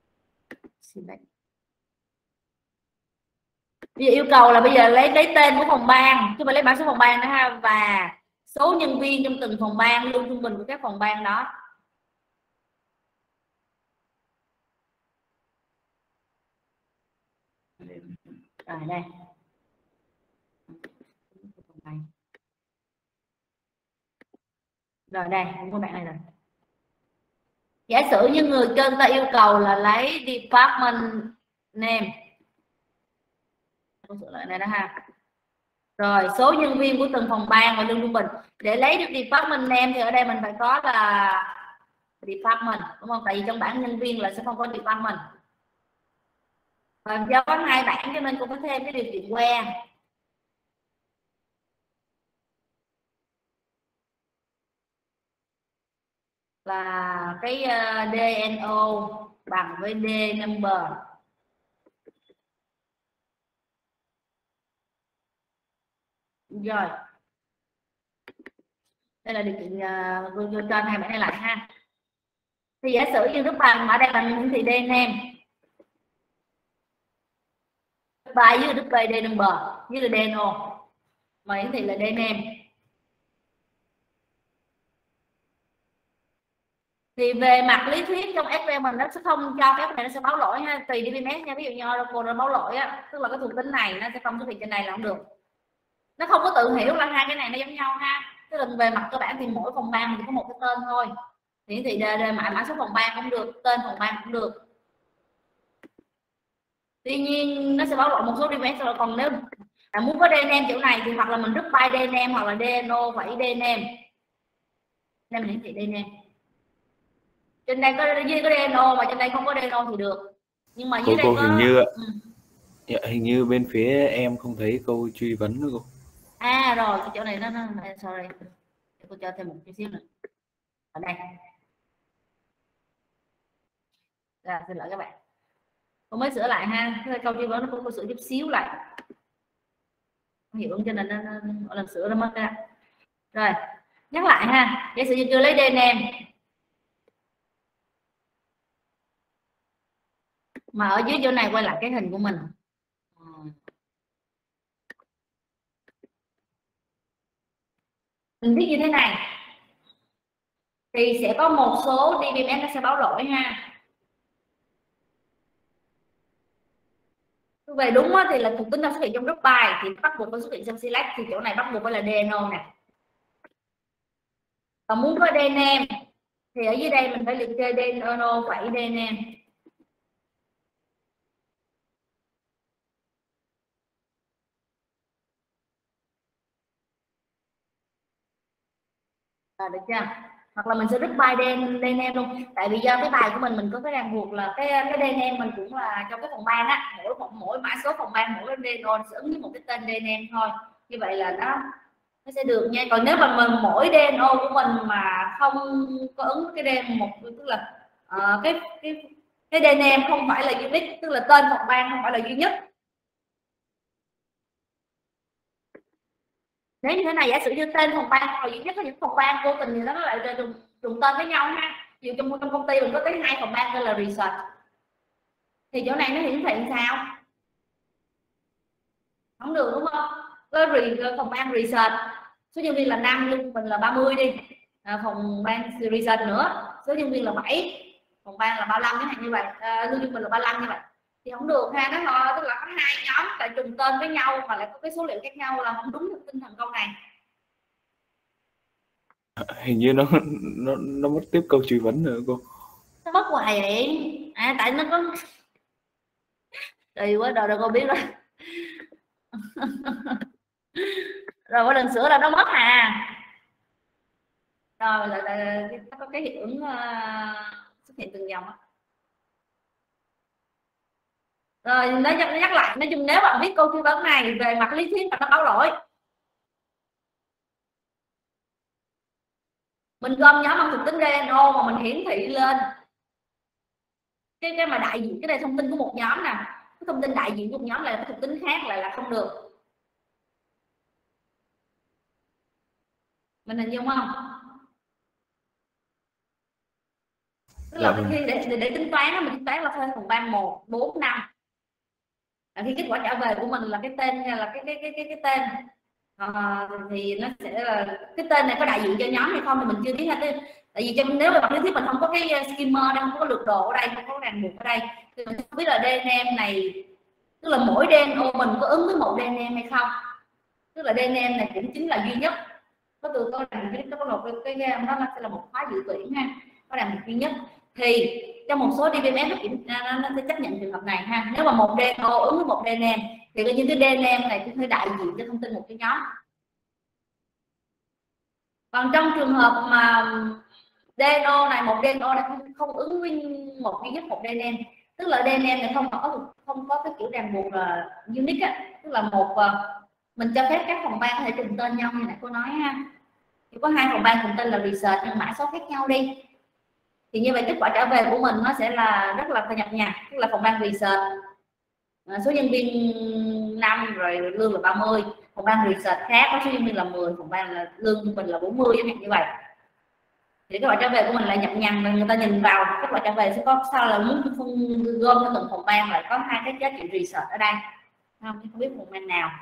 Bây giờ yêu cầu là bây giờ lấy lấy tên của phòng ban chứ mà lấy mã số phòng ban nữa ha, và số nhân viên trong từng phòng ban, lương trung bình của các phòng ban đó. Rồi đây, rồi đây các bạn này rồi. Giả sử như người trên ta yêu cầu là lấy department name, cô sửa lại này đó ha. Rồi số nhân viên của từng phòng ban và lương trung bình. Để lấy được department name thì ở đây mình phải có là department, đúng không? Tại vì trong bảng nhân viên là sẽ không có department. Và do có hai bảng cho nên cũng có thêm cái điều kiện quen là cái đê en ô bằng với D number. Rồi đây là điều kiện uh, vô cho hai bạn này lại ha. Thì giả sử như lúc bằng ở đây bằng hiển thị D name bài dưới đức bài D number với là D en ô mà hiển thị là D name. Thì về mặt lý thuyết trong ét quy em mình nó sẽ không cho phép này, nó sẽ báo lỗi ha, tùy đê bê em ét nha. Ví dụ như Oracle nó báo lỗi á, tức là cái thuộc tính này nó sẽ không xuất hiện trên này là không được, nó không có tự hiểu là hai cái này nó giống nhau ha. Tức là về mặt cơ bản thì mỗi phòng ban mình có một cái tên thôi, thì thì mã mã số phòng ban cũng được, tên phòng ban cũng được. Tuy nhiên nó sẽ báo lỗi một số đê bê em ét. Còn nếu bạn muốn có dname chỗ này thì hoặc là mình group by dname hoặc là đê en ô phải dname, nên mình hiển thị dname. Trên đây có dưới có đê en ô mà trên đây không có đê en ô thì được, nhưng mà dưới cô, đây cô có hình như ừ. dạ, hình như bên phía em không thấy câu truy vấn nữa cô. À rồi cái chỗ này nó, nó sorry, để cô cho thêm một chút xíu nữa ở đây. Rồi, xin lỗi các bạn, cô mới sửa lại ha, cái câu truy vấn nó cũng có sửa chút xíu lại. hiệu ứng cho nên nó, nó, nó lần sửa nó mất ra. Rồi nhắc lại ha, giả sử như chưa lấy đê en em mà ở dưới chỗ này quay lại cái hình của mình, mình viết như thế này thì sẽ có một số đê bê em ét nó sẽ báo lỗi ha. Về đúng thì là thuộc tính nó xuất hiện trong group bài thì bắt buộc phải xuất hiện trong select, thì chỗ này bắt buộc phải là đê en ô nè. Còn muốn có đê en em thì ở dưới đây mình phải liệt kê đê en ô phẩy đê en em. À, được chưa? Hoặc là mình sẽ group bài đê en em luôn, tại vì do cái bài của mình mình có cái ràng buộc là cái cái đê en em mình cũng là trong cái phòng ban á, mỗi mỗi mã số phòng ban mỗi đê en ô sẽ ứng với một cái tên đê en em thôi, như vậy là nó nó sẽ được nha. Còn nếu mà mình mỗi đê en ô của mình mà không có ứng cái đê en em một, tức là uh, cái cái cái đê en em không phải là unique, tức là tên phòng ban không phải là duy nhất. Nếu như thế này, giả sử như tên phòng ban là duy nhất, có những phòng ban vô tình thì nó lại trùng, trùng tên với nhau ha. Ví dụ trong, trong công ty mình có tới hai phòng ban tên là research, thì chỗ này nó hiển thị sao? Không được đúng không? Có phòng ban research số nhân viên là năm nhưng mình là ba mươi đi, à, phòng ban research nữa số nhân viên là bảy, phòng ban là ba mươi lăm cái này như vậy, à, nhân viên mình là ba mươi lăm như vậy thì không được ha. Nó tức là có hai nhóm lại trùng tên với nhau mà lại có cái số liệu khác nhau là không đúng được tinh thần câu này. Hình như nó nó nó mất tiếp câu truy vấn nữa cô. Nó mất hoài vậy à? Tại nó có đầy quá đời rồi cô biết rồi. Rồi mỗi lần sửa là nó mất à. Rồi là, là, là có cái hiệu ứng uh, xuất hiện từng dòng. Rồi nó nhắc, nó nhắc lại, nói chung nếu bạn viết câu truy vấn này về mặt lý thuyết là nó báo lỗi, mình gom nhóm bằng thuộc tính đê en ô mà mình hiển thị lên cái cái mà đại diện, cái này thông tin của một nhóm nè, cái thông tin đại diện của một nhóm là cái thuộc tính khác lại là không được. Mình hình dung không? Tức là khi để, để, để tính toán nó, mình tính toán là thuê phòng ban một, bốn, năm. À, khi kết quả trả về của mình là cái tên là cái cái cái cái, cái tên à, thì nó sẽ là cái tên này có đại diện cho nhóm hay không thì mình chưa biết ha. Tại vì trong nếu mà bằng lý thuyết mình không có cái skimmer đây, không có lược đồ ở đây, không có ràng buộc ở đây thì mình không biết là đê en em này, tức là mỗi đê en ô mình có ứng với một đê en em hay không, tức là đê en em này cũng chính là duy nhất, có từ có ràng có một cái cái đó nó sẽ là một khóa dự tuyển ha, có ràng buộc duy nhất thì trong một số đê bê em ét nó, nó sẽ chấp nhận trường hợp này ha. Nếu mà một đê en ô ứng với một đê en em thì coi như cái đê en em này cũng phải đại diện cho thông tin một cái nhóm. Còn trong trường hợp mà đê en ô này, một đê en ô này không, không ứng với một duy nhất một đê en em, tức là đê en em này không có không có cái kiểu ràng buộc là unique á, tức là một mình cho phép các phòng ban có thể trùng tên nhau như nãy cô nói ha. Chỉ có hai phòng ban cùng tên là research nhưng mã số khác nhau đi thì như vậy kết quả trả về của mình nó sẽ là rất là nhập nhằng, tức là phòng ban research số nhân viên năm rồi lương là ba mươi, phòng ban research khác có số nhân viên là mười, phòng ban là lương của mình là bốn mươi chẳng hạn như vậy thì kết quả trả về của mình lại nhập nhằng, người ta nhìn vào kết quả trả về sẽ có sao là muốn gom cho từng phòng ban lại có hai cái giá trị research ở đây không, không biết phòng ban nào.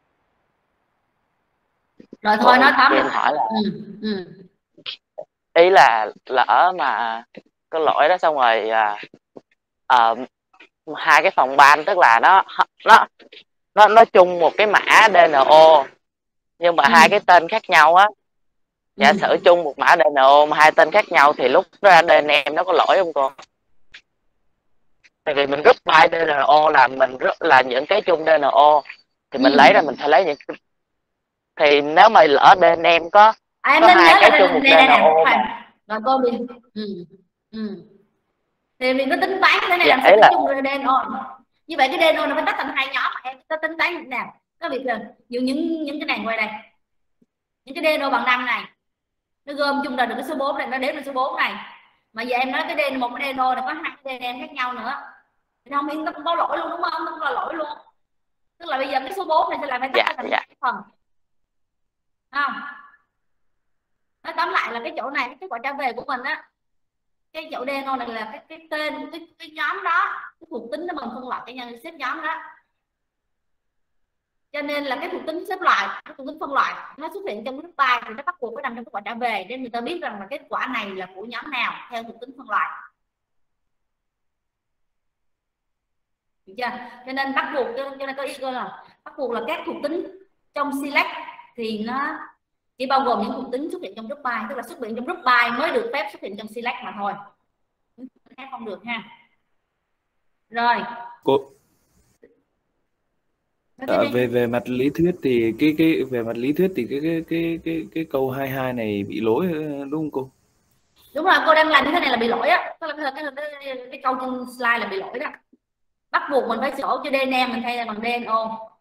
Rồi thôi nói tóm lại hỏi là ừ, ừ. ý là lỡ mà có lỗi đó xong rồi à, à, hai cái phòng ban tức là nó nó nó nó chung một cái mã đê en ô nhưng mà ừ. hai cái tên khác nhau á, giả sử chung một mã đê en ô mà hai tên khác nhau thì lúc ra đê en em nó có lỗi không cô? Tại vì mình group hai đê en ô là mình rất là những cái chung đê en ô thì mình ừ. lấy ra mình phải lấy những thì nếu mà lỡ đê en em có à, có hai cái chung một đê en ô rồi cô mình ừ. Ừ. thì mình có tính toán thế này dạ, làm sao là... chung đê en ô như vậy cái đê en ô nó phải tách thành hai nhóm em có tính toán như thế nào? Có việc là những những những cái này quay đây, những cái đê en ô bằng năm này nó gom chung ra được cái số bốn này, nó đếm được số bốn này, mà giờ em nói cái đê một cái đê en ô này có hai đê en em khác nhau nữa thì không, nó không có lỗi luôn đúng không? Nó không có lỗi luôn. Tức là bây giờ cái số bốn này sẽ là phải tách Dạ, ra thành dạ. hai phần, không? Nói tóm lại là cái chỗ này, cái kết quả trả về của mình á, cái chỗ D này là cái cái tên cái, cái nhóm đó, cái thuộc tính đó mình phân loại cái nhân xếp nhóm đó, cho nên là cái thuộc tính xếp loại, cái thuộc tính phân loại nó xuất hiện trong group by thì nó bắt buộc phải nằm trong kết quả trả về để người ta biết rằng là kết quả này là của nhóm nào theo thuộc tính phân loại, được chưa? Cho nên bắt buộc, cho nên có ý là bắt buộc là các thuộc tính trong select thì nó chỉ bao gồm những thuộc tính xuất hiện trong group by, tức là xuất hiện trong group by mới được phép xuất hiện trong select mà thôi, khác không được ha. Rồi Cô à, về về mặt lý thuyết thì cái cái về mặt lý thuyết thì cái cái cái cái cái câu hai mươi hai này bị lỗi đúng không cô? Đúng rồi, cô đang làm như thế này là bị lỗi á, cái, cái, cái, cái, cái câu trên slide là bị lỗi đó. Bắt buộc mình phải sổ cho đê en em mình thay bằng đê en ô.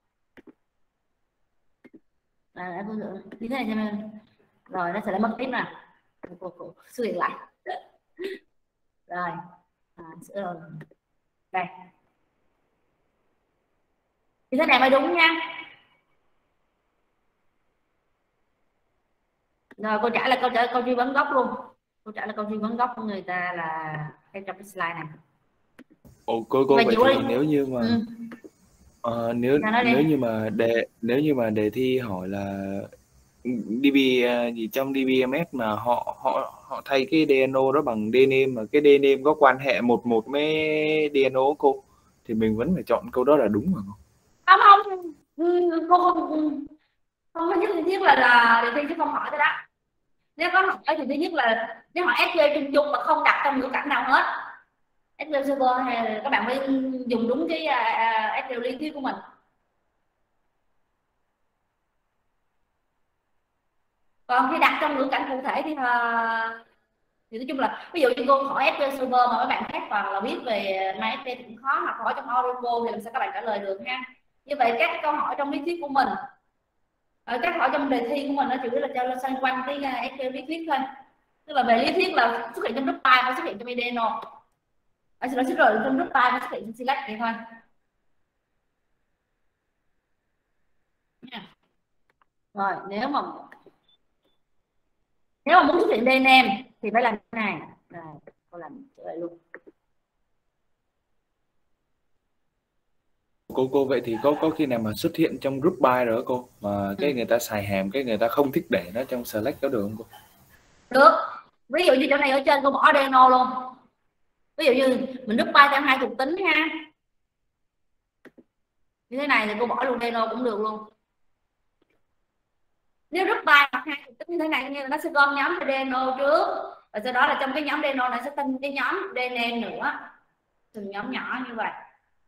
À, như thế này cho nên rồi nó sẽ lại mất tiếp nè, xuất hiện lại rồi à, đây như thế này mới đúng nha. Rồi cô trả lời câu trả câu truy vấn gốc luôn, cô trả lời câu truy vấn gốc của người ta là cái trong cái slide này. Ồ, cô cô vậy thì nếu như mà ừ. uh, nếu nếu như mà đề nếu như mà đề thi hỏi là đê bê uh, gì trong đê bê em ét mà họ họ họ thay cái đê en ô đó bằng đê en em mà cái đê en em có quan hệ một một với đê en ô cô thì mình vẫn phải chọn câu đó là đúng mà không? Không, cô không không có nhất thiết là là đề thi chứ không hỏi cái đó. Nếu có hỏi thì thứ nhất là nếu hỏi ét quy chung chung mà không đặt trong ngữ cảnh nào hết, ét quy server hay các bạn phải dùng đúng cái uh, ét quy lý thuyết của mình. Còn khi đặt trong ngữ cảnh cụ thể thì uh, thì nói chung là ví dụ như cô hỏi ét quy server mà các bạn khác toàn là biết về MySQL cũng khó, hoặc hỏi trong Oracle thì làm sao các bạn trả lời được ha. Như vậy các câu hỏi trong lý thuyết của mình, ở các hỏi trong đề thi của mình nó chủ yếu là cho xoay quanh cái ét quy lý thuyết thôi, tức là về lý thuyết là xuất hiện trong group by và xuất hiện trong i đê en ô, ở xin lỗi rồi trong group by và xuất hiện trong select vậy thôi. Rồi nếu mà nếu mà muốn xuất hiện đê en em thì phải làm thế này, rồi cô làm lại luôn. Cô cô vậy thì có có khi nào mà xuất hiện trong group by rồi đó cô, mà cái ừ. người ta xài hàm cái người ta không thích để nó trong select có được không cô? Được, ví dụ như chỗ này ở trên cô bỏ đê en ô luôn, ví dụ như mình group by theo hai thuộc tính ha, như thế này thì cô bỏ luôn đê en ô cũng được luôn. Nếu group by hoặc hai thuộc tính như thế này, như là nó sẽ gom nhóm đê en ô trước, và sau đó là trong cái nhóm đê en ô này sẽ tăng cái nhóm đê en em nữa, từng nhóm nhỏ như vậy.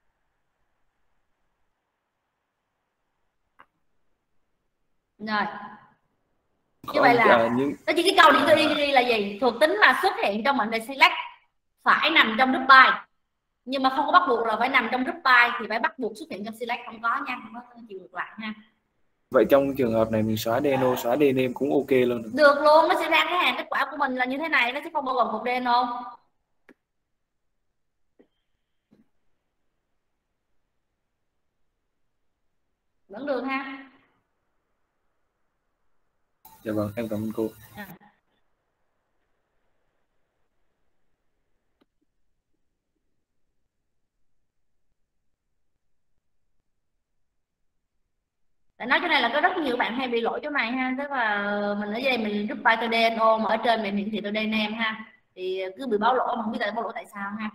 Rồi như vậy là uh, những... đó chỉ cái câu điểm tôi đi, đi là gì, thuộc tính mà xuất hiện trong mệnh đề select phải nằm trong group by, nhưng mà không có bắt buộc là phải nằm trong group by thì phải bắt buộc xuất hiện trong select, không có nha, không có chiều ngược lại ha. Vậy trong trường hợp này mình xóa đê en ô, xóa đê en em cũng ok luôn được. Được luôn, nó sẽ ra cái hàng kết quả của mình là như thế này, nó sẽ không bao gồm một đê en ô. Vẫn được ha. Dạ vâng, em cảm ơn cô. À. Tại nói chỗ này là có rất nhiều bạn hay bị lỗi chỗ này ha, tức là mình ở đây mình rút by đê en ô mà ở trên mình hiển thị từ đê en em ha, thì cứ bị báo lỗi mà không biết tại báo lỗi tại sao ha.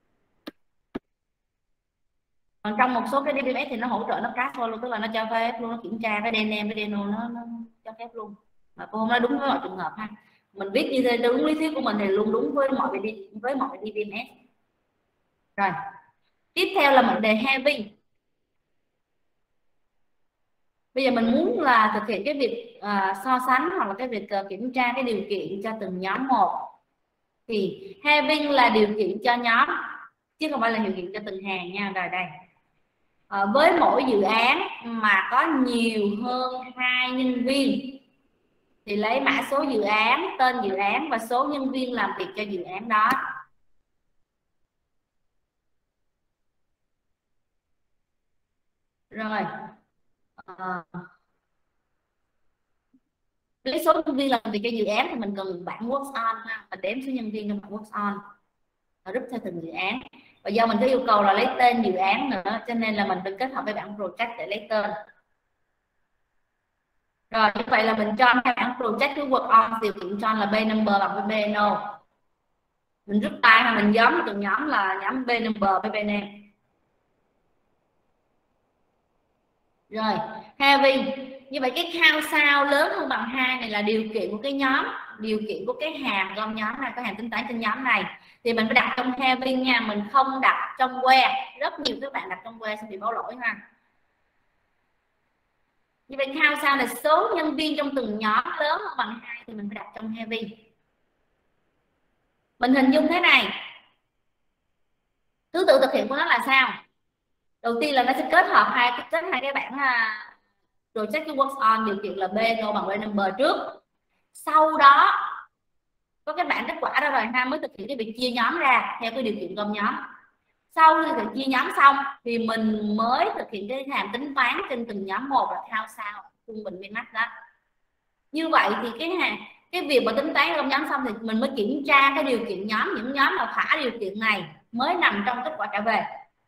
Còn trong một số cái đê bê em ét thì nó hỗ trợ nó cắt thôi luôn, tức là nó cho phép luôn, nó kiểm tra cái đê en em với đê en ô nó, nó cho phép luôn, mà cô không nói đúng với mọi trường hợp ha, mình viết như thế đúng lý thuyết của mình thì luôn đúng với mọi với mọi đê bê em ét. Rồi tiếp theo là mệnh đề heavy. Bây giờ mình muốn là thực hiện cái việc uh, so sánh hoặc là cái việc uh, kiểm tra cái điều kiện cho từng nhóm một, thì having là điều kiện cho nhóm chứ không phải là điều kiện cho từng hàng nha. Rồi đây à, với mỗi dự án mà có nhiều hơn hai nhân viên thì lấy mã số dự án, tên dự án và số nhân viên làm việc cho dự án đó. Rồi à, lấy số nhân viên làm việc cho dự án thì mình cần bảng work on ha, mình đếm số nhân viên trong bảng work on và group theo từng dự án. Và do mình có yêu cầu là lấy tên dự án nữa cho nên là mình phải kết hợp với bảng project để lấy tên. Rồi như vậy là mình cho hai bảng project với work on, điều kiện cho là b number bằng với b no. Mình rút tay là mình nhóm từng nhóm là nhóm b number với b name. Rồi having, như vậy cái count sao lớn hơn bằng hai này là điều kiện của cái nhóm, điều kiện của cái hàm trong nhóm này, cái hàm tính toán trên nhóm này thì mình phải đặt trong having nha, mình không đặt trong where. Rất nhiều các bạn đặt trong where sẽ bị báo lỗi ha. Như vậy count sao là số nhân viên trong từng nhóm lớn hơn bằng hai thì mình phải đặt trong having. Mình hình dung thế này, thứ tự thực hiện của nó là sao? Đầu tiên là nó sẽ kết hợp hai cái kết hai cái bảng project cái work on, điều kiện là b no bằng b number trước, sau đó có cái bảng kết quả đó rồi ha, mới thực hiện cái việc chia nhóm ra theo cái điều kiện trong nhóm. Sau khi chia nhóm xong thì mình mới thực hiện cái hàm tính toán trên từng nhóm một là count sao trung bình min max đó. Như vậy thì cái hàm cái việc mà tính toán trong nhóm xong thì mình mới kiểm tra cái điều kiện nhóm, những nhóm nào thả điều kiện này mới nằm trong kết quả trả về.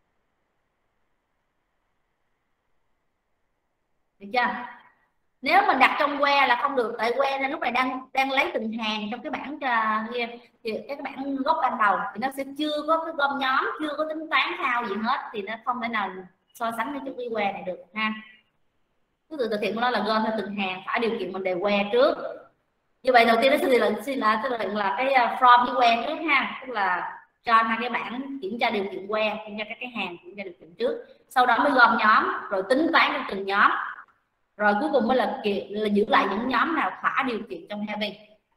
Được chưa? Nếu mình đặt trong que là không được, tại que nên lúc này đang đang lấy từng hàng trong cái bảng kia thì cái bảng gốc ban đầu thì nó sẽ chưa có cái gom nhóm, chưa có tính toán sao gì hết thì nó không thể nào so sánh với cái que này được ha. Thứ tự thực hiện của nó là gom theo từng hàng, phải điều kiện mình đề que trước. Như vậy đầu tiên nó sẽ là xin là thực hiện là cái from với que trước ha, tức là cho hai cái bảng kiểm tra điều kiện que, kiểm tra các cái hàng kiểm tra điều kiện trước, sau đó mới gom nhóm rồi tính toán cho từng nhóm, rồi cuối cùng mới là, là giữ lại những nhóm nào thỏa điều kiện trong having.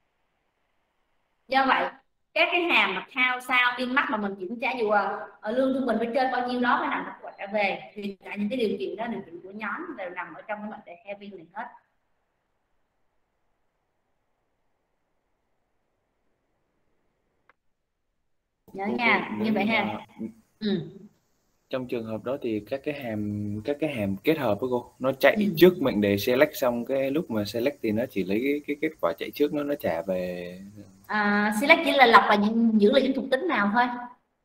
Do vậy các cái hàm mà count sao min max mà mình kiểm tra dù ở lương trung bình phải trên bao nhiêu đó mới nằm kết quả trả về thì cả những cái điều kiện đó, điều kiện của nhóm đều nằm ở trong cái mệnh đề having này hết. Nhớ nha, như vậy ha. Ừ. Trong trường hợp đó thì các cái hàm các cái hàm kết hợp với cô nó chạy ừ. trước mệnh đề select, xong cái lúc mà select thì nó chỉ lấy cái, cái kết quả chạy trước nó nó trả về. À, select chỉ là lọc là những giữ lại những thuộc tính nào thôi.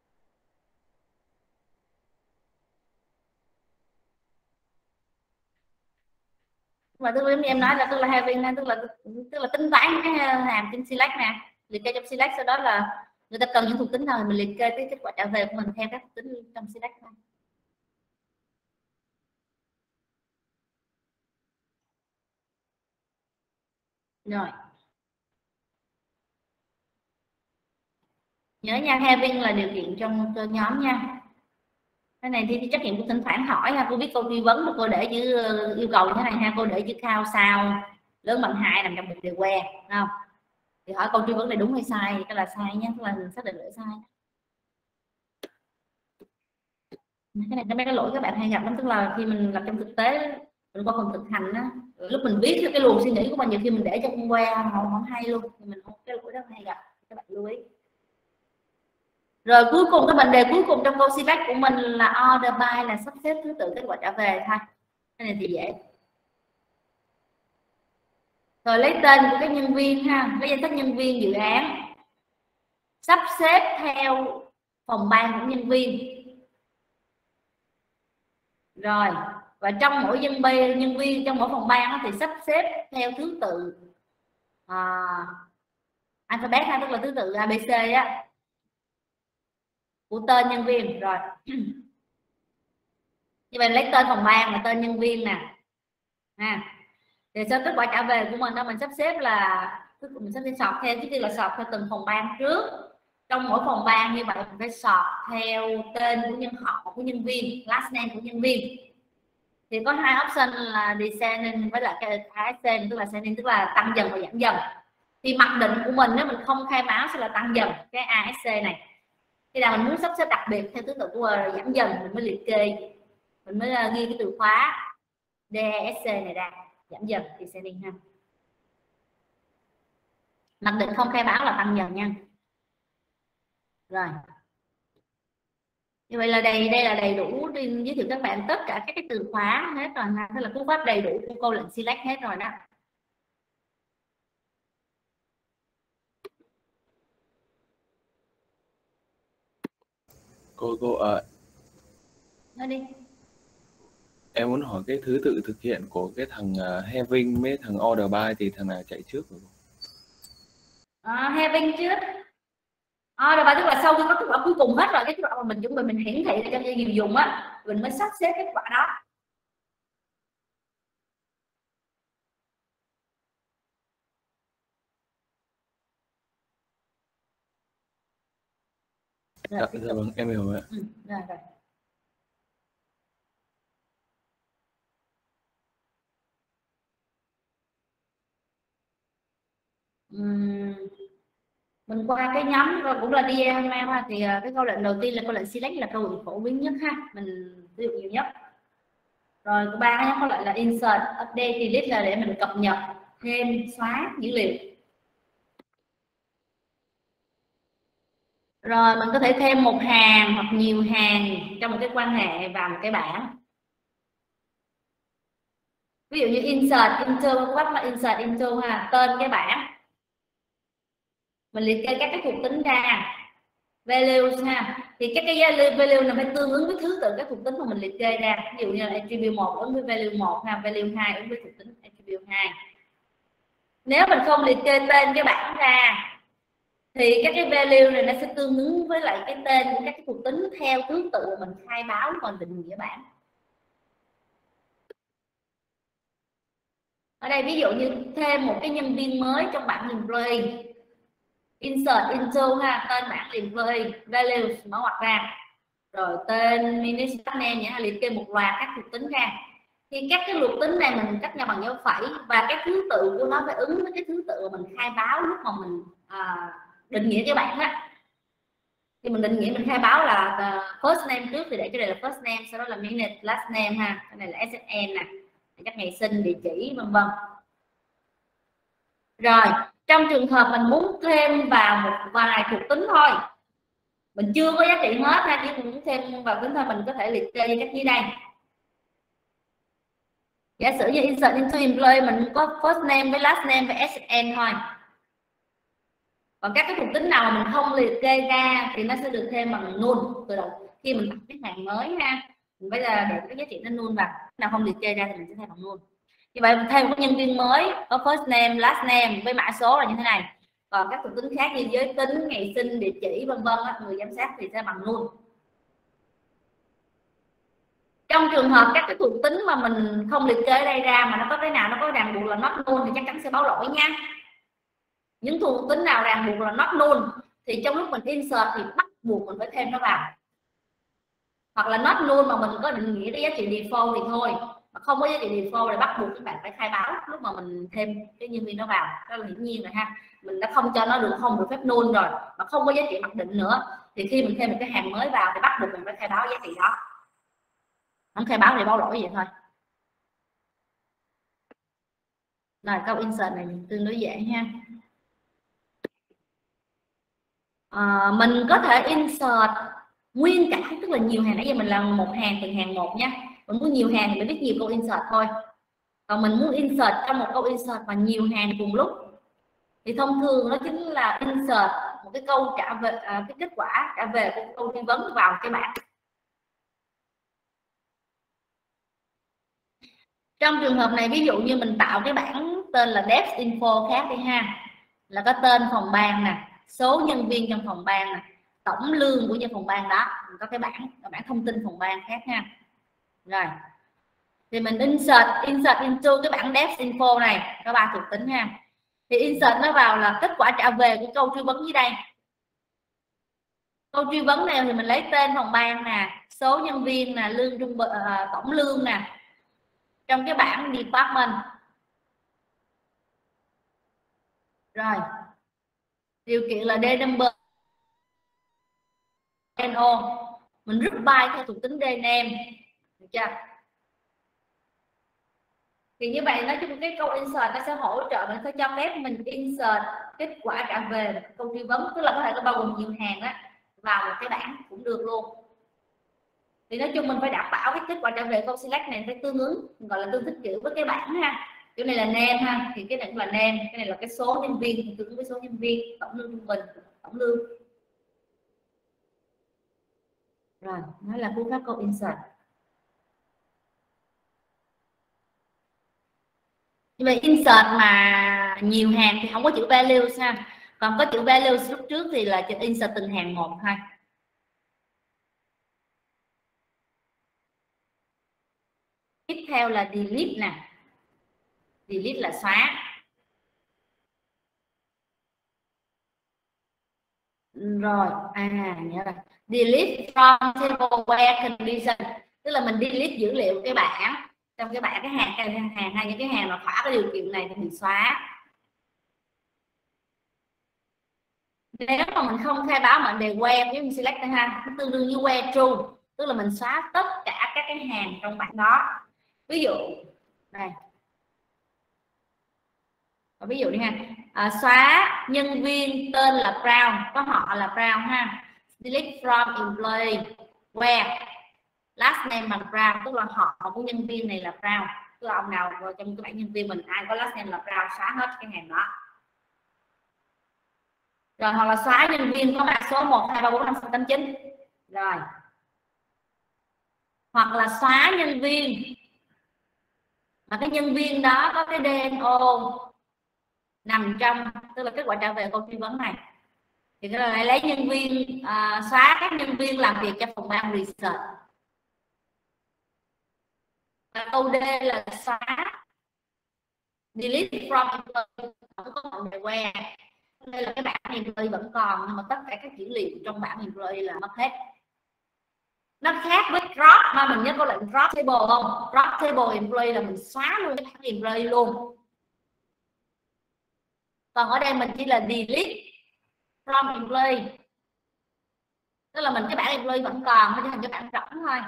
Mà tức là em nói là tức là having, tức là tức là tính toán cái hàm trên select nè, liệt kê trong select, sau đó là người ta cần những thuộc tính nào mình liệt kê cái kết quả trả về của mình theo các thuộc tính trong select thôi. Rồi nhớ nha, having là điều kiện trong nhóm nha. Cái này thì trách nhiệm của thỉnh thoảng hỏi ha, cô biết câu truy vấn mà cô để chữ yêu cầu như thế này ha, cô để chữ count sao lớn bằng hai nằm trong một điều que, không? Thì hỏi câu truy vấn này đúng hay sai, cái là sai nhé, tức là mình xác định lỗi sai. Cái này mấy cái lỗi các bạn hay gặp lắm, tức là khi mình làm trong thực tế, mình qua phần thực hành đó, lúc mình viết cái luồng suy nghĩ của mình nhiều khi mình để trong que không, không hay luôn, thì mình không, cái lỗi đó hay gặp, các bạn lưu ý. Rồi cuối cùng cái vấn đề cuối cùng trong câu select của mình là order by, là sắp xếp thứ tự kết quả trả về thôi. Cái này thì dễ. Rồi lấy tên của các nhân viên ha, lấy danh sách nhân viên dự án, sắp xếp theo phòng ban của nhân viên. Rồi và trong mỗi nhân viên nhân viên trong mỗi phòng ban thì sắp xếp theo thứ tự à, alphabet ha, tức là thứ tự a bê xê á của tên nhân viên. Rồi như vậy lấy tên phòng ban là tên nhân viên nè ha, thì sau kết quả trả về của mình đó mình sắp xếp là mình sắp xếp sọt theo, trước tiên là sọt theo từng phòng ban trước. Trong mỗi phòng ban như vậy mình phải sọt theo tên của nhân họ của nhân viên, last name của nhân viên. Thì có hai option là descending với lại cái ascending, tức là ascending tức là tăng dần và giảm dần. Thì mặc định của mình nếu mình không khai báo sẽ là tăng dần cái a ét xê này. Khi nào mình muốn sắp xếp đặc biệt theo thứ tự của giảm dần mình mới liệt kê, mình mới ghi cái từ khóa đê ét xê này ra, giảm dần descending ha. Mặc định không khai báo là tăng dần nha. Rồi Như vậy là đây đây là đầy đủ đi giới thiệu các bạn tất cả các cái từ khóa hết rồi ha. Thế là cú pháp đầy đủ của câu lệnh select hết rồi đó. Cô cô ờ Nói đi. em muốn hỏi cái thứ tự thực hiện của cái thằng uh, having với thằng order by thì thằng nào chạy trước rồi? À, having trước. Order by tức là sau khi có kết quả cuối cùng hết rồi, cái kết quả mà mình chuẩn bị mình hiển thị cho người dùng á, mình mới sắp xếp kết quả đó. Rồi, dạ, dạ vâng, em hiểu rồi. Ừ, rồi, rồi. Uhm, mình qua cái nhóm rồi cũng là đê em em ha, thì cái câu lệnh đầu tiên là câu lệnh select là câu lệnh phổ biến nhất ha, mình sử dụng nhiều nhất. Rồi thứ ba cái câu lệnh là insert, update, delete là để mình cập nhật thêm xóa dữ liệu. Rồi mình có thể thêm một hàng hoặc nhiều hàng trong một cái quan hệ vào một cái bảng. Ví dụ như insert into, quát là insert into ha, tên cái bảng mình liệt kê các cái thuộc tính ra, values ha, thì các cái value là phải tương ứng với thứ tự các thuộc tính mà mình liệt kê ra. Ví dụ như là attribute một ứng với value một ha, value hai ứng với thuộc tính attribute hai. Nếu mình không liệt kê tên cái bảng ra thì các cái value này nó sẽ tương ứng với lại cái tên của các cái thuộc tính theo thứ tự mình khai báo còn định nghĩa bảng. Ở đây ví dụ như thêm một cái nhân viên mới trong bảng employee, insert into ha, tên bảng employee, values mở ngoặc ra, rồi tên minister name nhé, liệt kê một loạt các thuộc tính ra. Thì các cái thuộc tính này mình cách nhau bằng dấu phẩy và cái thứ tự của nó phải ứng với cái thứ tự mà mình khai báo lúc mà mình à, định nghĩa cái bảng á. Thì mình định nghĩa mình khai báo là uh, first name trước thì để cho đây là first name, sau đó là minute, last name ha, cái này là ét en nè, các ngày sinh, địa chỉ vân vân. Rồi trong trường hợp mình muốn thêm vào một vài thuộc tính thôi, mình chưa có giá trị hết ha, chỉ muốn thêm vào tính thôi, mình có thể liệt kê như cách dưới đây. Giả sử như insert into employee mình có first name với last name với ét en thôi. Còn các cái thuộc tính nào mà mình không liệt kê ra thì nó sẽ được thêm bằng null từ đầu. Khi mình đặt cái hàng mới ha, mình bây giờ để cái giá trị nó null vào, nào không liệt kê ra thì mình sẽ thêm bằng null. Như vậy thêm một nhân viên mới có first name, last name với mã số là như thế này. Còn các thuộc tính khác như giới tính, ngày sinh, địa chỉ vân vân, người giám sát thì sẽ bằng null. Trong trường hợp các cái thuộc tính mà mình không liệt kê ở đây ra mà nó có cái nào nó có ràng buộc là not null thì chắc chắn sẽ báo lỗi nha. Những thuộc tính nào ràng buộc là not null thì trong lúc mình insert thì bắt buộc mình phải thêm nó vào. Hoặc là not null mà mình có định nghĩa cái giá trị default thì thôi, mà không có giá trị default thì bắt buộc các bạn phải khai báo lúc mà mình thêm cái nhân viên nó vào. Đó là hiển nhiên rồi ha, mình đã không cho nó được không được phép null rồi mà không có giá trị mặc định nữa, thì khi mình thêm một cái hàng mới vào thì bắt buộc mình phải khai báo giá trị đó. Không khai báo thì báo lỗi vậy thôi. Rồi câu insert này tương đối dễ ha. À, mình có thể insert nguyên cả, tức là nhiều hàng, nãy giờ mình làm một hàng từng hàng một nha. Mình muốn nhiều hàng thì mình viết nhiều câu insert thôi. Còn mình muốn insert trong một câu insert và nhiều hàng cùng lúc thì thông thường nó chính là insert một cái câu trả về à, cái kết quả trả về của câu truy vấn vào cái bảng. Trong trường hợp này ví dụ như mình tạo cái bảng tên là dev info khác đi ha, là có tên phòng ban nè, số nhân viên trong phòng ban nè, tổng lương của nhân phòng ban đó, mình có cái bảng cái bảng thông tin phòng ban khác ha. Rồi thì mình insert insert into cái bảng dev info này có ba thuộc tính ha, thì insert nó vào là kết quả trả về của câu truy vấn dưới đây. Câu truy vấn này thì mình lấy tên phòng ban nè, số nhân viên nè, lương trung bình, uh, tổng lương nè, trong cái bảng department. Rồi điều kiện là d number no, mình rút by theo thuộc tính d name, được chưa? Thì như vậy nói chung cái câu insert nó sẽ hỗ trợ, mình sẽ cho phép mình insert kết quả trả về câu truy vấn, tức là có thể có bao gồm nhiều hàng đó vào một cái bảng cũng được luôn. Thì nói chung mình phải đảm bảo cái kết quả trả về câu select này phải tương ứng, gọi là tương thích kiểu với cái bảng ha. Chỗ này là name ha, thì cái này cũng là name, cái này là cái số nhân viên thì tương ứng với số nhân viên, tổng lương trung bình, tổng lương. Rồi nó là phương pháp câu insert. Nhưng mà insert mà nhiều hàng thì không có chữ value ha, còn có chữ value lúc trước thì là chữ insert từng hàng một thôi. Tiếp theo là delete nè, delete là xóa. Rồi à nhớ rồi, delete from table where condition, tức là mình delete dữ liệu cái bảng, trong cái bảng cái hàng cái hàng hay những cái hàng mà thỏa cái điều kiện này thì mình xóa. Nếu mà mình không khai báo mệnh đề where với mình select ha, tương đương với where true, tức là mình xóa tất cả các cái hàng trong bảng đó. Ví dụ này, ví dụ đi ha, à, xóa nhân viên tên là Brown, có họ là Brown ha, delete from employee where last name bằng Brown, tức là họ của nhân viên này là Brown, tức là ông nào trong cái bảng nhân viên mình ai có last name là Brown xóa hết cái hàng đó. Rồi hoặc là xóa nhân viên có mã số một hai ba bốn năm sáu tám chín. Rồi hoặc là xóa nhân viên mà cái nhân viên đó có cái đê en ô nằm trong, tức là kết quả trả về câu truy vấn này thì cái này lấy nhân viên à, xóa các nhân viên làm việc cho phòng ban research. Và câu D là xóa delete from không có mệnh đề where, đây là cái bảng employee vẫn còn nhưng mà tất cả các dữ liệu trong bảng employee là mất hết. Nó khác với drop, mà mình nhớ có lệnh drop table không? Drop table employee là mình xóa luôn cái bảng employee luôn. Còn ở đây mình chỉ là delete from employee, tức là mình cái bảng employee vẫn còn, nó chỉ thành cái bảng rỗng thôi.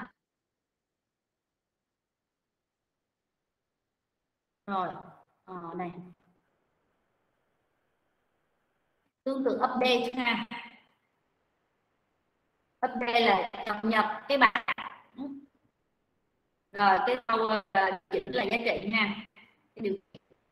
Rồi ờ, này tương tự update ha, update là cập nhật cái bảng. Rồi cái câu chỉnh là giá trị ha, cái điều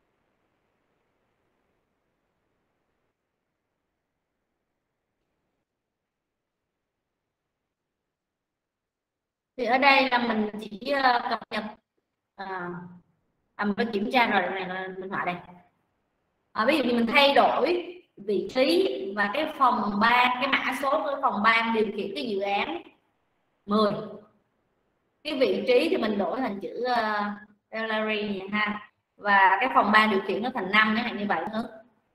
thì ở đây là mình chỉ cập nhật à, à, mình phải kiểm tra rồi, này là mình họa đây à, ví dụ như mình thay đổi vị trí và cái phòng ban, cái mã số của phòng ban điều khiển cái dự án mười, cái vị trí thì mình đổi thành chữ uh, gallery ha, và cái phòng ban điều khiển nó thành năm cái này như vậy nữa.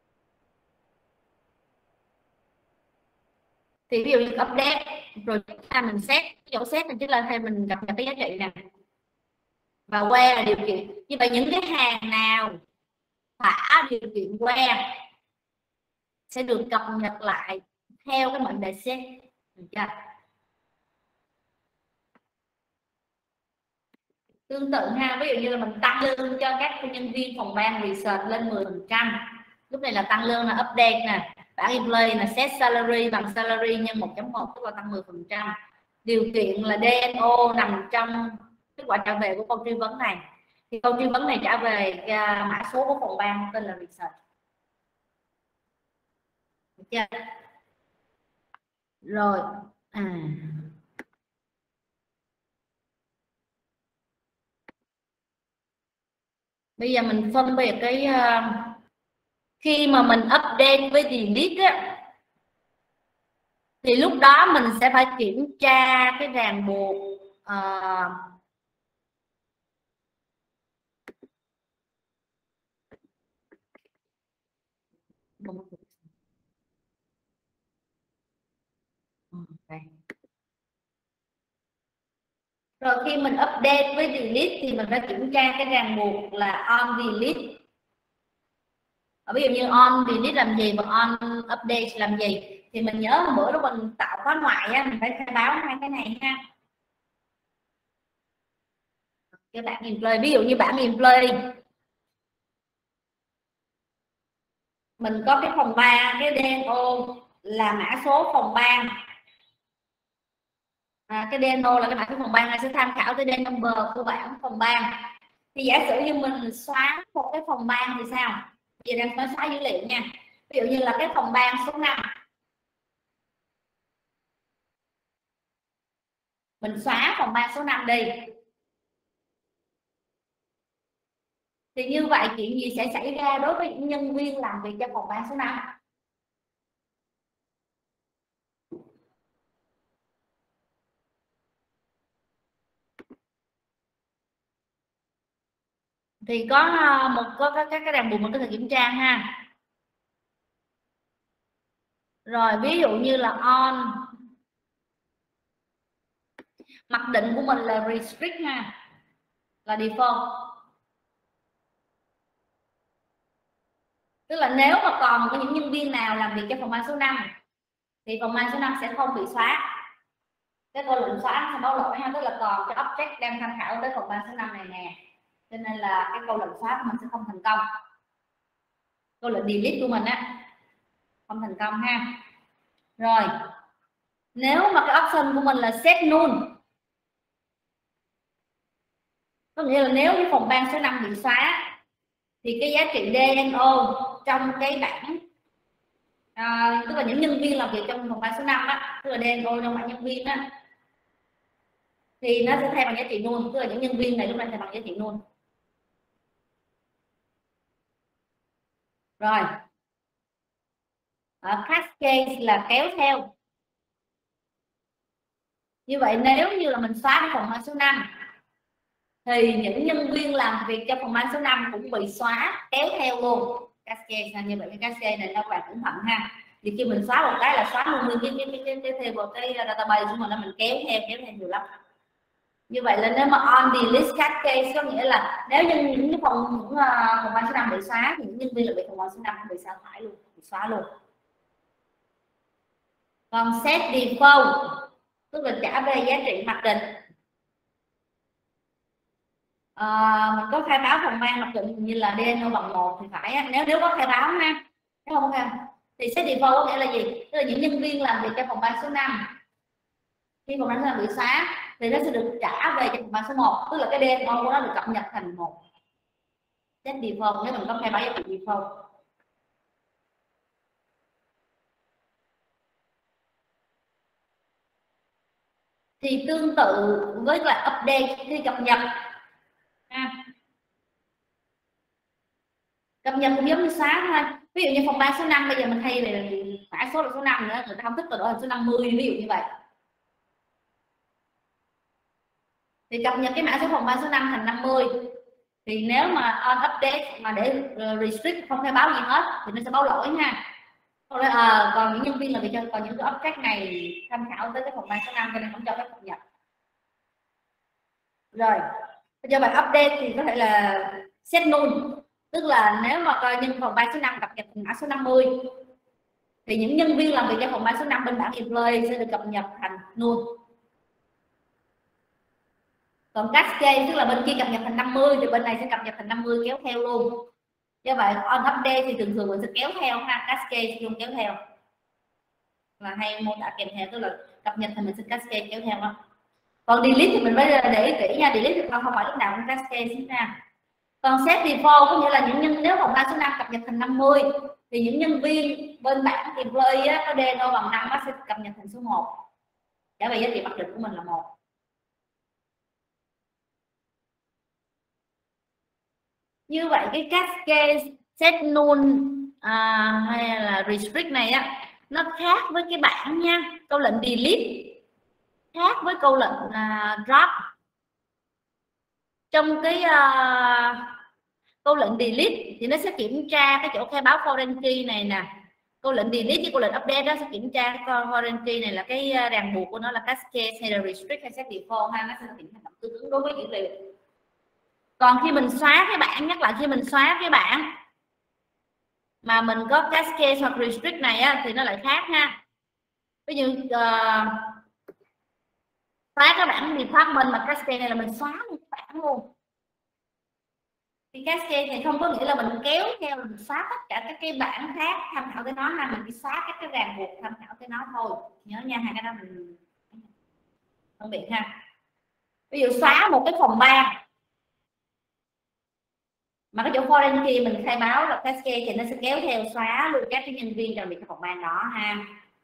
Thì ví dụ như update rồi mình set chỗ set mình chỉ là thay mình cập nhật cái giá trị nè, và where là điều kiện. Như vậy những cái hàng nào thỏa điều kiện where sẽ được cập nhật lại theo cái mệnh đề set, được chưa? Tương tự ha, ví dụ như là mình tăng lương cho các nhân viên phòng ban research lên mười phần trăm, lúc này là tăng lương là update nè, bảng employee là set salary bằng salary nhân một chấm một, tức là tăng mười phần trăm. Điều kiện là đê en ô nằm trong kết quả trả về của câu truy vấn này, thì câu truy vấn này trả về uh, mã số của phòng ban tên là research. Được chưa? Rồi à bây giờ mình phân biệt cái uh, khi mà mình update với delete á, thì lúc đó mình sẽ phải kiểm tra cái ràng buộc uh, đây. Rồi khi mình update với delete thì mình phải kiểm tra cái ràng buộc là on delete. Ở ví dụ như on delete làm gì và on update làm gì, thì mình nhớ hôm bữa lúc mình tạo khóa ngoại á, mình phải khai báo hai cái này ha. Cái bảng employee, ví dụ như bảng employee mình có cái phòng ban, cái đê en ô là mã số phòng ban à, cái đê en ô là cái mã số phòng ban này sẽ tham khảo tới đê number của bảng phòng ban. Thì giả sử như mình xóa một cái phòng ban thì sao? Bây giờ đang nói xóa dữ liệu nha. Ví dụ như là cái phòng ban số năm, mình xóa phòng ban số năm đi, thì như vậy chuyện gì sẽ xảy ra đối với những nhân viên làm việc cho phòng ban số năm? Thì có một có các cái ràng buộc mình có thể kiểm tra ha. Rồi ví dụ như là on, mặc định của mình là restrict ha, là default. Tức là nếu mà còn có những nhân viên nào làm việc cho phòng ban số năm thì phòng ban số năm sẽ không bị xóa. Cái câu lệnh xóa sẽ báo lỗi ha, tức là còn cái object đang tham khảo tới phòng ban số năm này nè, cho nên là cái câu lệnh xóa của mình sẽ không thành công. Câu lệnh delete của mình á không thành công ha. Rồi nếu mà cái option của mình là set null, có nghĩa là nếu cái phòng ban số năm bị xóa thì cái giá trị đê en ô trong cái bảng à, tức là những nhân viên làm việc trong phòng ban số năm á, tức là đê en ô trong bảng nhân viên á, thì nó sẽ thay bằng giá trị null, tức là những nhân viên này lúc này thay bằng giá trị null. Rồi ở cascade là kéo theo. Như vậy nếu như là mình xóa cái phòng ban số năm thì những nhân viên làm việc cho phòng ban số năm cũng bị xóa kéo theo luôn. Cascade như vậy, cái cascade này các bạn cẩn thận ha. Thì khi mình xóa một cái là xóa luôn nguyên cái cái cái cái table, cái database của mình, là mình kéo theo kéo theo nhiều lắm. Như vậy là nếu mà on delete cascade có nghĩa là nếu như những cái phòng những uh, phòng ban số năm bị xóa thì những nhân viên làm việc phòng ban số năm bị sa thải luôn, bị xóa luôn. Còn set default tức là trả về giá trị mặc định. À, mình có khai báo phòng ban mặc định như là đê en ô bằng một thì phải á. nếu nếu có khai báo ha, nếu không ha thì set default có nghĩa là gì? Tức là những nhân viên làm việc cho phòng ban số năm khi phòng ban số năm bị xóa thì nó sẽ được trả về cho phòng ban số một, tức là cái đê en ô của nó được cập nhật thành một. Set default nếu mình có khai báo giá trị default. Thì tương tự với lại update khi cập nhật à, cập nhật cũng giống như xóa thôi. Ví dụ như phòng ban số năm bây giờ mình thay về mã số là số năm nữa, người ta không thích đổi thành số năm mươi, ví dụ như vậy, thì cập nhật cái mã số phòng ban số năm thành năm mươi. Thì nếu mà on update mà để restrict không khai báo gì hết thì nó sẽ báo lỗi ha. Còn, à, còn những nhân viên là vì cho còn những cái object này tham khảo tới cái phòng ban số năm cho nên không cho phép cập nhật. Rồi cho bạn update thì có thể là set null, tức là nếu mà coi nhân phòng ban số năm cập nhật mã số năm mươi thì những nhân viên làm việc cho phòng ban số năm bên bảng employee sẽ được cập nhật thành null. Còn cascade tức là bên kia cập nhật thành năm mươi thì bên này sẽ cập nhật thành năm mươi kéo theo luôn. Do vậy on update thì thường thường mình sẽ kéo theo ha, cascade luôn kéo theo, là hay mô tả kèm theo, tức là cập nhật thì mình sẽ cascade kéo theo đó. Còn delete thì mình phải để ý kỹ nha, delete thì không phải lúc nào cũng cascade nha. Còn set default có nghĩa là những nhân nếu phòng ban số năm cập nhật thành năm mươi thì những nhân viên bên bảng employee á, có đê en ô bằng năm nó sẽ cập nhật thành số một, trả về giá trị mặc định của mình là một. Như vậy cái cascade, set null à, hay là restrict này á, nó khác với cái bảng nha. Câu lệnh delete khác với câu lệnh uh, drop. Trong cái uh, câu lệnh delete thì nó sẽ kiểm tra cái chỗ khai báo foreign key này nè. Câu lệnh delete với câu lệnh update đó sẽ kiểm tra foreign key này là cái ràng buộc của nó là cascade hay là restrict hay set default ha, nó sẽ kiểm tra tương ứng đối với dữ liệu. Còn khi mình xóa cái bảng, nhắc lại khi mình xóa cái bảng mà mình có cascade hoặc restrict này á, thì nó lại khác ha. Ví dụ uh, xóa cái bảng department mà cascade này là mình xóa một bảng luôn. Thì cascade này không có nghĩa là mình kéo theo mình xóa tất cả các cái bảng khác tham khảo tới nó ha, mình chỉ xóa các cái ràng buộc tham khảo tới nó thôi. Nhớ nha, hai cái đó mình phân biệt ha. Ví dụ xóa một cái phòng ban mà cái chỗ foreign key mình khai báo là cascade thì nó sẽ kéo theo xóa luôn các cái nhân viên trong cái phòng ban đó ha.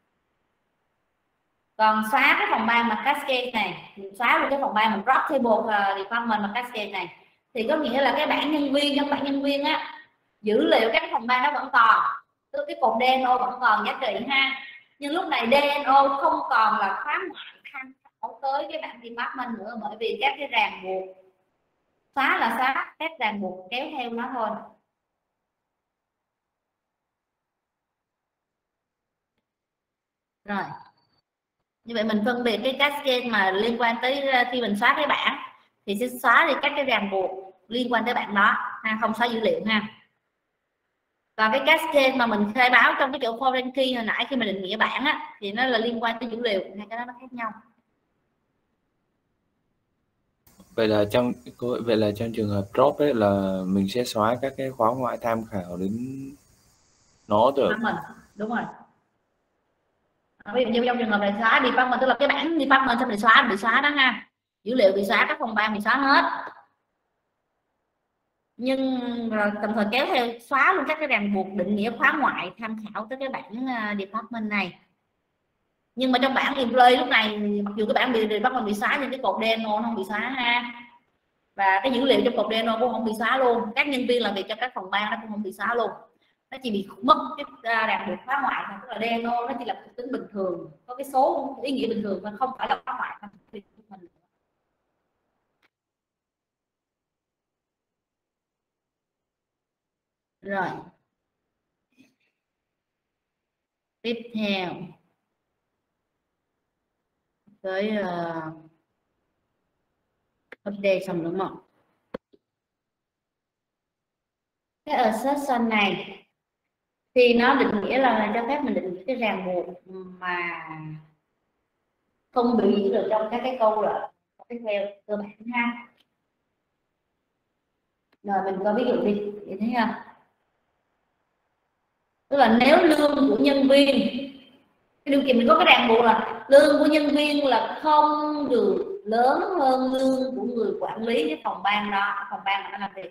Còn xóa cái phòng ban mà cascade này, xóa luôn cái phòng ban mình drop table department mà cascade này thì có nghĩa là cái bảng nhân viên, trong bảng nhân viên á, dữ liệu các phòng ban đó vẫn còn, tức cái cột đê en ô vẫn còn giá trị ha, nhưng lúc này đê en ô không còn là khóa ngoại tham khảo tới cái bảng department nữa, bởi vì các cái ràng buộc xóa là xóa, các ràng buộc kéo theo nó thôi. Rồi như vậy mình phân biệt cái cascade mà liên quan tới khi mình xóa cái bảng thì sẽ xóa đi các cái ràng buộc liên quan tới bạn đó ha, không xóa dữ liệu ha. Còn cái cascade mà mình khai báo trong cái chỗ foreign key hồi nãy khi mình định nghĩa bảng á, thì nó là liên quan tới dữ liệu, hai cái đó nó khác nhau. Vậy là trong vậy là trong trường hợp drop ấy là mình sẽ xóa các cái khóa ngoại tham khảo đến nó được. Mình đúng rồi. Ví dụ như trong trường hợp này xóa department, tức là cái bảng department sẽ bị xóa bị xóa đó ha, dữ liệu bị xóa, các phòng ban bị xóa hết, nhưng rồi đồng thời kéo theo xóa luôn các cái ràng buộc định nghĩa khóa ngoại tham khảo tới cái bảng department này. Nhưng mà trong bảng employee lúc này mặc dù cái bảng bị department bị xóa nhưng cái cột đê en ô nó không bị xóa ha, và cái dữ liệu trong cột đê en ô cũng không bị xóa luôn, các nhân viên làm việc trong các phòng ban nó cũng không bị xóa luôn, nó chỉ bị mất cái ràng buộc khóa ngoại thôi, tức là đê en ô nó chỉ là tính bình thường, có cái số ý nghĩa bình thường mà không phải là khóa ngoại. Rồi tiếp theo tới uh, update xong đúng không? Cái assertion này thì nó định nghĩa là cho phép mình định nghĩa cái ràng buộc mà không bị được trong các cái câu là tiếp theo cơ bản ha. Rồi mình có ví dụ đi, vậy thấy không? Tức là nếu lương của nhân viên, cái điều kiện mình có cái ràng buộc là lương của nhân viên là không được lớn hơn lương của người quản lý cái phòng ban đó, phòng ban mà nó làm việc.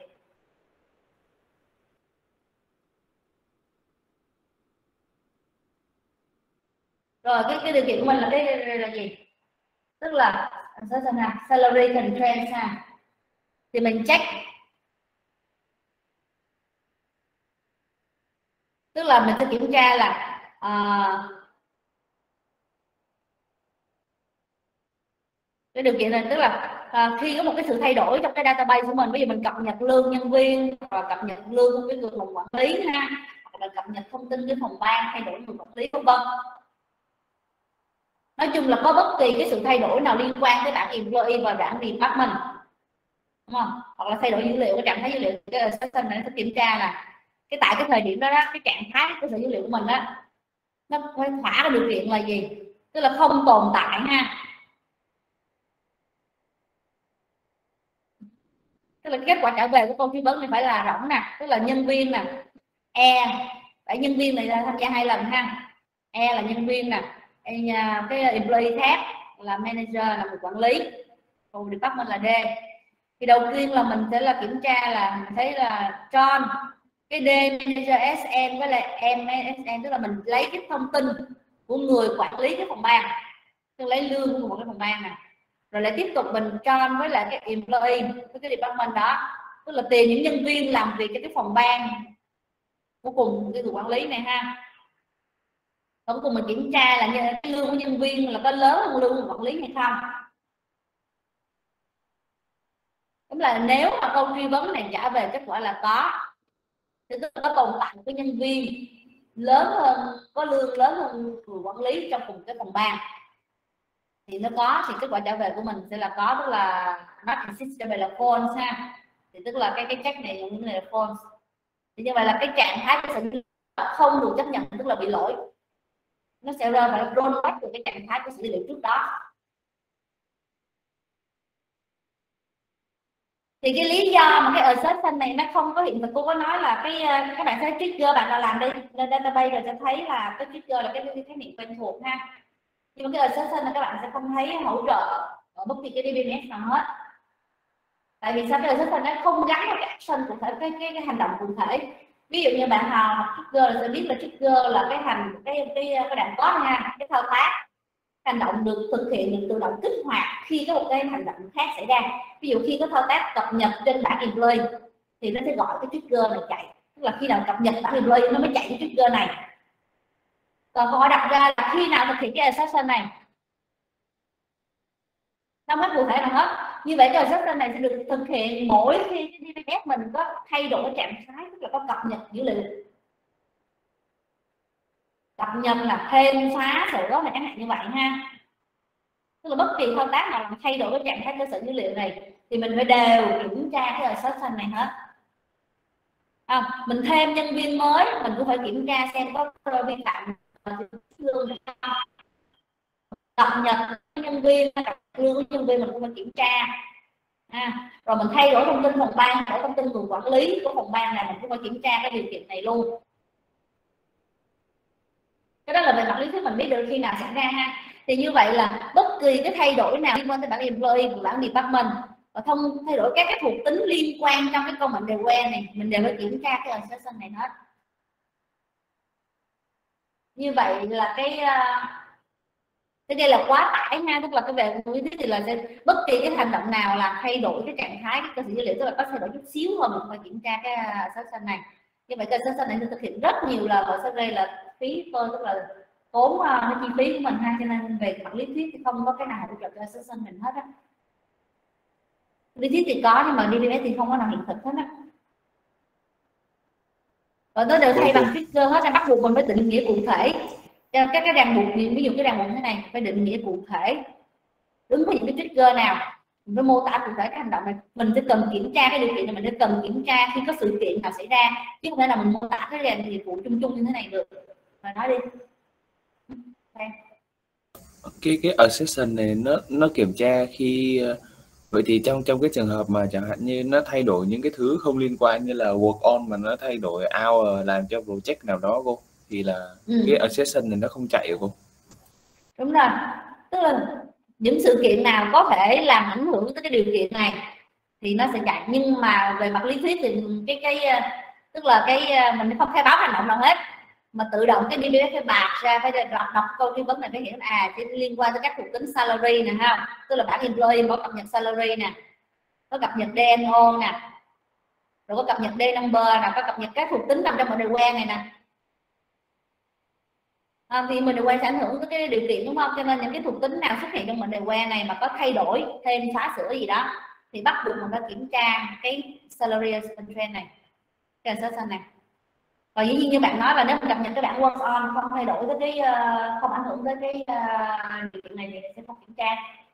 Rồi cái cái điều kiện của mình là cái là gì? Tức là salary constraints ha, thì mình check, tức là mình sẽ kiểm tra là uh, cái điều kiện này, tức là uh, khi có một cái sự thay đổi trong cái database của mình, ví dụ mình cập nhật lương nhân viên và cập nhật lương của cái người phòng quản lý ha, hoặc là cập nhật thông tin cái phòng ban, thay đổi người quản lý vân vân. Nói chung là có bất kỳ cái sự thay đổi nào liên quan tới bảng employee và bảng department, đúng không? Hoặc là thay đổi dữ liệu, cái trạng thái dữ liệu, cái assessment này nó sẽ kiểm tra là cái tại cái thời điểm đó, đó cái trạng thái cơ sở dữ liệu của mình đó nó phải thỏa cái điều kiện là gì, tức là không tồn tại ha, tức là kết quả trả về của câu truy vấn này phải là rỗng nè, tức là nhân viên nè, E, tại nhân viên này là tham gia hai lần ha, E là nhân viên nè, cái employee khác là manager là người quản lý, còn department là D. Thì đầu tiên là mình sẽ là kiểm tra là mình thấy là John, cái D manager ét en với lại M ét en, tức là mình lấy cái thông tin của người quản lý cái phòng ban, tức lấy lương của một cái phòng ban này, rồi lại tiếp tục mình John với lại cái employee với cái department đó, tức là tìm những nhân viên làm việc cho cái phòng ban của cùng cái người quản lý này ha. Cuối cùng mình kiểm tra là cái lương của nhân viên là có lớn hơn lương của quản lý hay không. Đúng là nếu mà câu truy vấn này trả về kết quả là có, thì tức là có tồn tại một cái nhân viên lớn hơn, có lương lớn hơn người quản lý trong cùng cái phòng ban, thì nó có, thì kết quả trả về của mình sẽ là có, tức là not exist, trả về là false ha, thì tức là cái cái check này những này là false. Thì như vậy là cái trạng thái của sự không được chấp nhận, tức là bị lỗi, nó sẽ rơi vào roll back từ cái trạng thái của dữ liệu trước đó. Thì cái lý do mà cái assertion này nó không có hiện thực, cô có nói là cái các bạn thấy trigger bạn nào làm đây database rồi sẽ thấy là cái trigger là cái cái khái niệm quen thuộc ha. nhưng mà cái assertion là các bạn sẽ không thấy hỗ trợ ở bất kỳ cái đê bê em ét nào hết. Tại vì sao? Cái assertion nó không gắn vào cái action cụ thể, cái cái, cái hành động cụ thể. Ví dụ như bạn học trigger là sẽ biết là trigger là cái hành cái cái cái đoạn code nha, cái thao tác hành động được thực hiện được tự động kích hoạt khi có một cái hành động khác xảy ra. Ví dụ khi có thao tác cập nhật trên bảng employee thì nó sẽ gọi cái trigger này chạy, tức là khi nào cập nhật bảng employee nó mới chạy cái trigger này. Còn câu hỏi đặt ra là khi nào thực hiện cái assertion này, không có cụ thể nào hết. Như vậy cái assertion này sẽ được thực hiện mỗi khi cái đê bê em ét mình có thay đổi trạng thái, tức là có cập nhật dữ liệu. Cập nhật là thêm, xóa, sửa là chẳng hạn như vậy ha. Tức là bất kỳ thao tác nào làm thay đổi cái trạng thái cơ sở dữ liệu này thì mình phải đều kiểm tra cái assertion này hết. À, mình thêm nhân viên mới mình cũng phải kiểm tra xem có vi phạm cập nhật nhân viên, lương của nhân viên mình cũng phải kiểm tra. À, rồi mình thay đổi thông tin phòng ban, đổi thông tin người quản lý của phòng ban này mình cũng phải kiểm tra cái điều kiện này luôn. Cái đó là về mặt lý thuyết mình biết được khi nào xảy ra ha. Thì như vậy là bất kỳ cái thay đổi nào liên quan tới bảng employee của bảng department và không thay đổi các cái thuộc tính liên quan trong cái công mệnh đề que này mình đều phải kiểm tra cái assertion này hết. Như vậy là cái cái đây là quá tải ha, tức là cái về lý thuyết thì là bất kỳ cái hành động nào làm thay đổi cái trạng thái cái cơ sở dữ liệu, tức là có thay đổi chút xíu thôi mình phải kiểm tra cái assertion này. Như vậy cái assertion này được thực hiện rất nhiều lần và sau đây là phí thôi, tức là tốn uh, cái chi phí của mình ha, cho nên về mặt lý thuyết thì không có cái nào hỗ trợ cho assertion mình hết á. Lý thuyết thì có nhưng mà đê bê em ét thì không có nào hiện thực hết á. Và nó đều thay bằng trigger hết, nên bắt buộc mình phải định nghĩa cụ thể các cái ràng buộc. Ví dụ cái ràng buộc thế này phải định nghĩa cụ thể đúng với những cái trigger nào, mình phải mô tả cụ thể cái hành động này. Mình sẽ cần kiểm tra cái điều kiện này, mình sẽ cần kiểm tra khi có sự kiện nào xảy ra, chứ không thể là mình mô tả cái ràng nghiệp vụ chung chung như thế này được. Rồi nói đi. Okay. cái cái assertion này nó nó kiểm tra khi vậy thì trong trong cái trường hợp mà chẳng hạn như nó thay đổi những cái thứ không liên quan như là work on mà nó thay đổi hour làm cho project nào đó cô, thì là ừ. cái assertion này nó không chạy được cô? Đúng rồi, tức là những sự kiện nào có thể làm ảnh hưởng tới cái điều kiện này thì nó sẽ chạy, nhưng mà về mặt lý thuyết thì cái cái tức là cái mình không khai báo hành động nào hết mà tự động cái đê bê em ét phải bạc ra, phải đọc, đọc câu truy vấn này phải hiểu à chỉ liên quan tới các thuộc tính salary nè ha, tức là bảng employee có cập nhật salary nè, có cập nhật đê en ô nè, rồi có cập nhật D number nè, có cập nhật các thuộc tính nằm trong mệnh đề quen này nè. À, thì mệnh đề quen sẽ ảnh hưởng tới cái điều kiện đúng không, cho nên những cái thuộc tính nào xuất hiện trong mệnh đề quen này mà có thay đổi thêm xóa sửa gì đó thì bắt buộc mình phải kiểm tra cái salary trend này, cái assertion này. Và dĩ nhiên như bạn nói là nếu mình cập nhật cái bảng work on không thay đổi tới cái uh, không ảnh hưởng tới cái uh, điều kiện này thì sẽ không kiểm tra.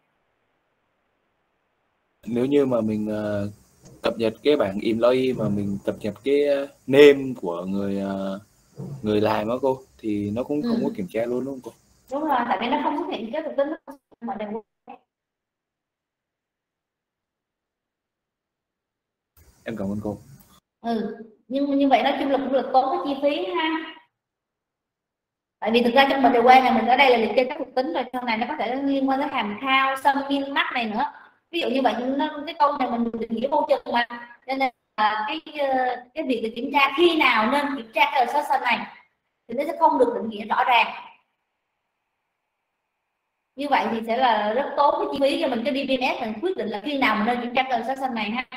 Nếu như mà mình uh, cập nhật cái bảng employee mà mình cập nhật cái name của người uh, người làm đó cô thì nó cũng ừ. không có kiểm tra luôn đúng không cô? Đúng rồi, tại vì nó không xuất hiện cái thuộc tính mà đều. Em cảm ơn cô. Ừ, nhưng như vậy nói chung là cũng được tốn cái chi phí ha. Tại vì thực ra trong mệnh đề quen này mình ở đây là liệt kê các thuộc tính rồi, sau này nó có thể liên quan tới hàm khao, sum, min, max này nữa. Ví dụ như vậy nó, cái câu này mình định nghĩa vô chừng mà, nên là cái cái việc để kiểm tra khi nào nên kiểm tra cái assertion này thì nó sẽ không được định nghĩa rõ ràng. Như vậy thì sẽ là rất tốn cái chi phí cho mình, cái đê bê em ét mình quyết định là khi nào mình nên kiểm tra cái assertion này ha.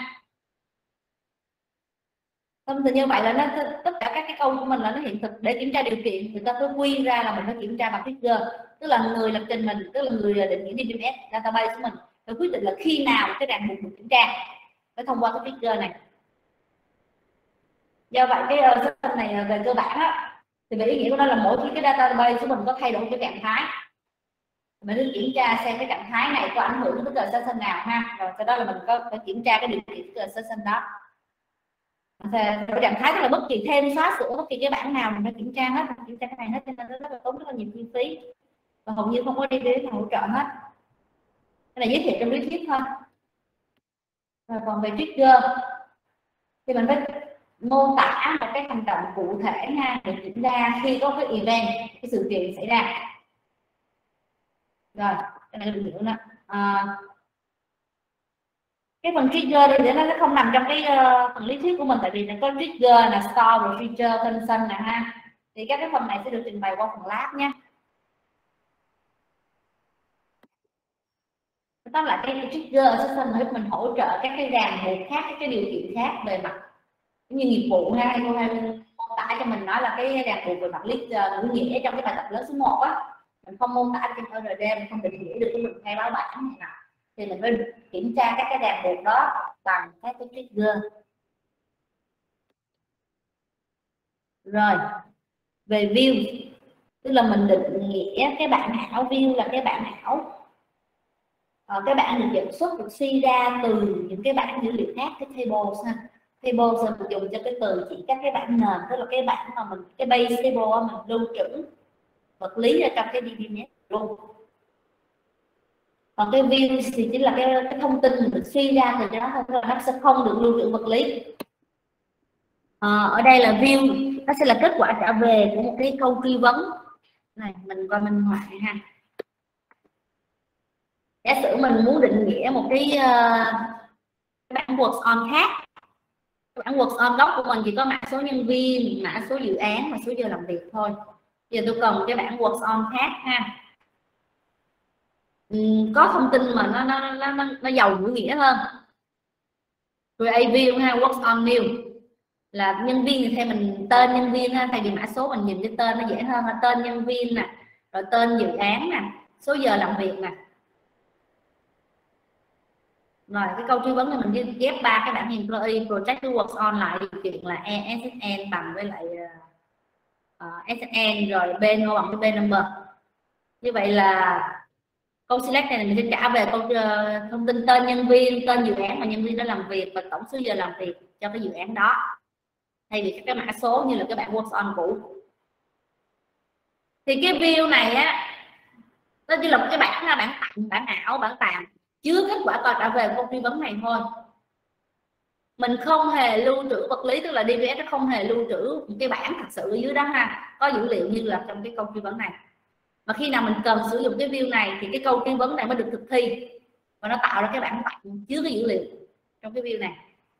Không thì như vậy là nó tất cả các cái câu của mình là nó hiện thực. Để kiểm tra điều kiện người ta cứ quy ra là mình phải kiểm tra bằng trigger, tức là người lập trình mình, tức là người định nghĩa đê bê em ét database của mình phải quyết định là khi nào cái ràng buộc được kiểm tra, phải thông qua cái trigger này. Do vậy cái assertion này về cơ bản á, thì về ý nghĩa của nó là mỗi khi cái database của mình có thay đổi cái trạng thái mình nên kiểm tra xem cái trạng thái này có ảnh hưởng đến cái assertion nào ha, rồi sau đó là mình có phải kiểm tra cái điều kiện cái assertion đó. Rồi trạng thái tức là bất kỳ thêm xóa sửa bất kỳ cái bảng nào mình phải kiểm tra hết, kiểm tra cái này hết, cho nên nó rất là tốn rất là nhiều chi phí và hầu như không có đi đến hỗ trợ hết. Cái này giới thiệu trong lý thuyết thôi. Rồi còn về trigger thì mình phải mô tả một cái hành động cụ thể ha, để kiểm tra khi có cái event, cái sự kiện xảy ra. Rồi cái này được hiểu nè. À, cái phần trigger thì nó không nằm trong cái uh, phần lý thuyết của mình, tại vì nó có trigger là store rồi trigger tension nè ha. Thì các cái phần này sẽ được trình bày qua phần lab nha. Tóm lại cái trigger sẽ giúp mình hỗ trợ các cái ràng buộc khác, các cái điều kiện khác về mặt như nghiệp vụ ha. Cô hay mô tả cho mình nói là cái ràng buộc về mặt lý ngữ nghĩa trong cái bài tập lớn số một á, mình không mô tả trên ở rờ đê, mình không định nghĩa được cái mình khai báo bản này, thì mình phải kiểm tra các cái ràng buộc đó bằng các cái trigger. Rồi về view, tức là mình định nghĩa cái bản ảo. View là cái bản ảo, ờ, cái bản được dẫn xuất, được suy ra từ những cái bản dữ liệu khác, cái tables ha. Tables mình dùng cho cái từ chỉ các cái bản nền, tức là cái bản mà mình cái base table mình lưu trữ vật lý ở trong cái đê bê em ét luôn. Còn cái view thì chính là cái, cái thông tin mình được suy ra từ đó thôi, nó sẽ không được lưu trữ vật lý. À, ở đây là view, nó sẽ là kết quả trả về của một cái câu truy vấn này. Mình coi minh họa này ha. Giả sử mình muốn định nghĩa một cái, uh, cái bản works on khác. Cái bản works on gốc của mình chỉ có mã số nhân viên, mã số dự án và số giờ làm việc thôi. Giờ tôi cần cái bản works on khác ha. Uhm, có thông tin mà nó nó nó nó, nó giàu ngữ nghĩa hơn. Create view ha, works on new là nhân viên thì theo mình tên nhân viên ha, tại vì mã số mình nhìn cái tên nó dễ hơn, là tên nhân viên nè, rồi tên dự án nè, số giờ làm việc nè. Rồi cái câu truy vấn này mình ghép ba cái bảng employee project to works on lại, điều kiện là e ét en bằng với lại uh, ét en rồi b no bằng với b number. Như vậy là câu select này mình sẽ trả về câu uh, thông tin tên nhân viên, tên dự án mà nhân viên đã làm việc và tổng số giờ làm việc cho cái dự án đó, thay vì cái mã số như là cái bảng works on cũ. Thì cái view này á, nó chỉ là một cái bảng là bảng tạm, bảng ảo, bảng tạm chứa kết quả câu trả về câu truy vấn này thôi. Mình không hề lưu trữ vật lý, tức là đê bê ét nó không hề lưu trữ một cái bảng thật sự ở dưới đó ha, có dữ liệu như là trong cái câu truy vấn này. Mà khi nào mình cần sử dụng cái view này thì cái câu truy vấn này mới được thực thi và nó tạo ra cái bảng tạm chứa cái dữ liệu trong cái view này.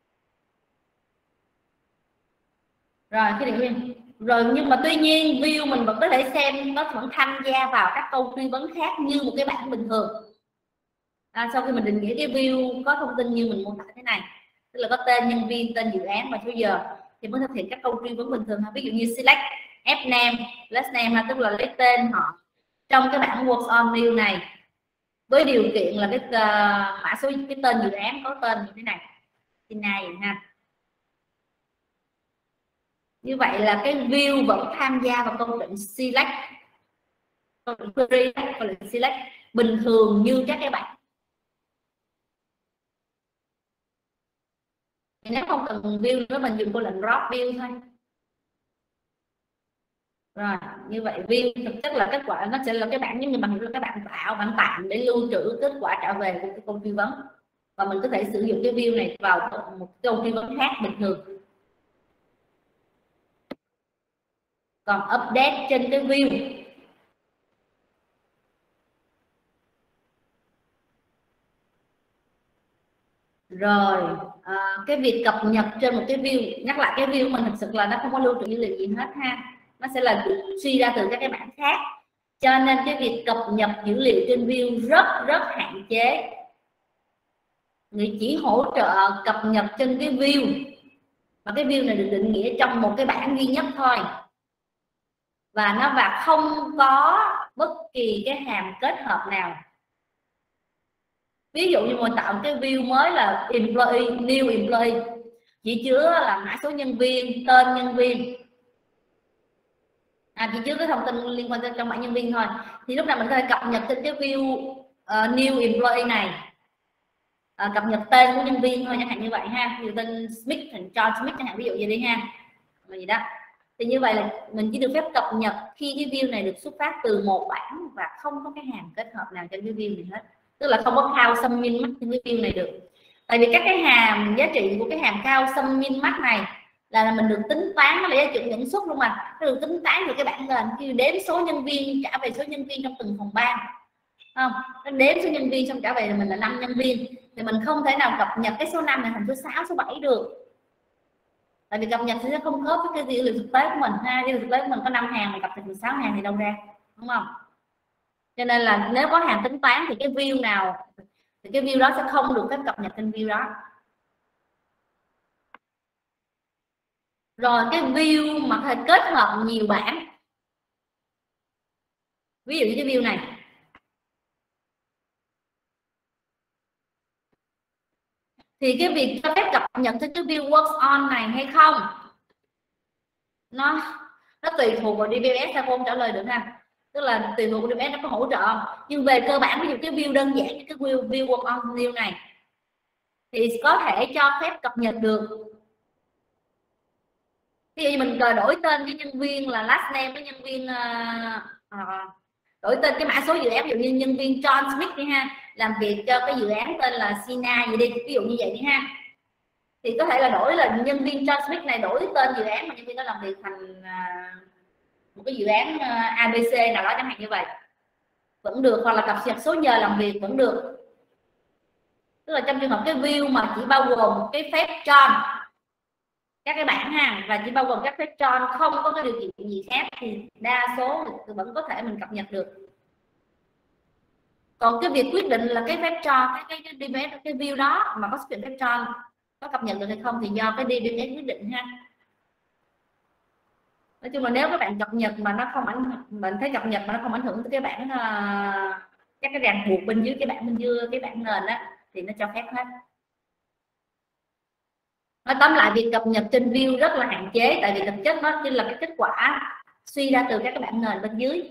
Rồi cái điều này. Rồi nhưng mà tuy nhiên view mình vẫn có thể xem, nó vẫn tham gia vào các câu truy vấn khác như một cái bảng bình thường. À, sau khi mình định nghĩa cái view có thông tin như mình mô tả thế này, tức là có tên nhân viên, tên dự án và số giờ, thì mới thực hiện các câu truy vấn bình thường. Ví dụ như select f name, last name, tức là lấy tên họ trong cái bảng works on new này, với điều kiện là cái uh, mã số cái tên dự án có tên như thế này, trên này ha. Như vậy là cái view vẫn tham gia vào câu lệnh select, câu lệnh query, câu lệnh select bình thường như các cái bảng. Nếu không cần view nữa mình dùng câu lệnh drop view thôi. Rồi như vậy view thực chất là kết quả, nó sẽ là cái bảng giống như bằng là các bạn tạo bản tạm để lưu trữ kết quả trả về của cái câu truy vấn, và mình có thể sử dụng cái view này vào một câu truy vấn khác bình thường. Còn update trên cái view rồi à, cái việc cập nhật trên một cái view, nhắc lại cái view mình thực sự là nó không có lưu trữ dữ liệu gì hết ha, nó sẽ là suy ra từ các cái bảng khác, cho nên cái việc cập nhật dữ liệu trên view rất rất hạn chế. Người chỉ hỗ trợ cập nhật trên cái view, và cái view này được định nghĩa trong một cái bảng duy nhất thôi, và nó và không có bất kỳ cái hàm kết hợp nào. Ví dụ như mình tạo cái view mới là employee, new employee, chỉ chứa là mã số nhân viên, tên nhân viên, à, chỉ chứa cái thông tin liên quan đến trong bảng nhân viên thôi, thì lúc nào mình có thể cập nhật trên cái view uh, new employee này, uh, cập nhật tên của nhân viên thôi, chẳng hạn như vậy ha, ví dụ tên Smith, thành John Smith chẳng hạn, ví dụ vậy đi ha, là gì đó. Thì như vậy là mình chỉ được phép cập nhật khi cái view này được xuất phát từ một bảng và không có cái hàm kết hợp nào trên cái view này hết, tức là không có count sum min max trên cái view này được. Tại vì các cái hàm giá trị của cái hàm count sum min max này là, là mình được tính toán, nó là giá trị dẫn xuất luôn mà, nó được tính toán từ cái bảng nền khi đếm số nhân viên trả về số nhân viên trong từng phòng ban. không, nó đếm số nhân viên xong trả về là mình là năm nhân viên, thì mình không thể nào cập nhật cái số năm này thành số sáu, số bảy được, tại vì cập nhật thì sẽ không khớp với cái dữ liệu thực tế của mình ha. Dữ liệu thực tế của mình có năm hàng, mình cập nhật mười sáu hàng thì đâu ra, đúng không? Cho nên là nếu có hàng tính toán thì cái view nào thì cái view đó sẽ không được phép cập nhật trên view đó. Rồi cái view mà có thể kết hợp nhiều bảng, ví dụ như cái view này, thì cái việc cho phép cập nhật tới cái view works on này hay không, nó nó tùy thuộc vào đê bê ét, sao không trả lời được ha, tức là tùy thuộc vào đê bê ét nó có hỗ trợ không. Nhưng về cơ bản ví dụ cái view đơn giản, cái view view work on view này thì có thể cho phép cập nhật được. Ví dụ như mình đổi tên cái nhân viên là last name với nhân viên uh, uh, đổi tên cái mã số dự án, ví dụ như nhân viên John Smith đi ha, làm việc cho cái dự án tên là Sina gì đi, ví dụ như vậy đi ha, thì có thể là đổi là nhân viên John Smith này đổi tên dự án mà nhân viên đó làm việc thành uh, một cái dự án uh, a bê xê nào đó chẳng hạn như vậy vẫn được, hoặc là cập nhật số giờ làm việc vẫn được. Tức là trong trường hợp cái view mà chỉ bao gồm cái phép tròn các cái bảng ha, và chỉ bao gồm các phép tròn không có cái điều kiện gì khác thì đa số thì vẫn có thể mình cập nhật được. Còn cái việc quyết định là cái phép tròn, cái cái, cái đê bê ét cái view đó mà có xuất hiện phép tròn có cập nhật được hay không thì do cái đê bê ét quyết định ha. Nói chung là nếu các bạn cập nhật mà nó không ảnh, mình thấy cập nhật mà nó không ảnh hưởng tới cái bảng uh, các cái ràng buộc bên dưới cái bảng bên dưới cái bảng nền đó thì nó cho phép hết. Nói tóm lại việc cập nhật trên view rất là hạn chế, tại vì thực chất nó chỉ là cái kết quả suy ra từ các cái bảng nền bên dưới.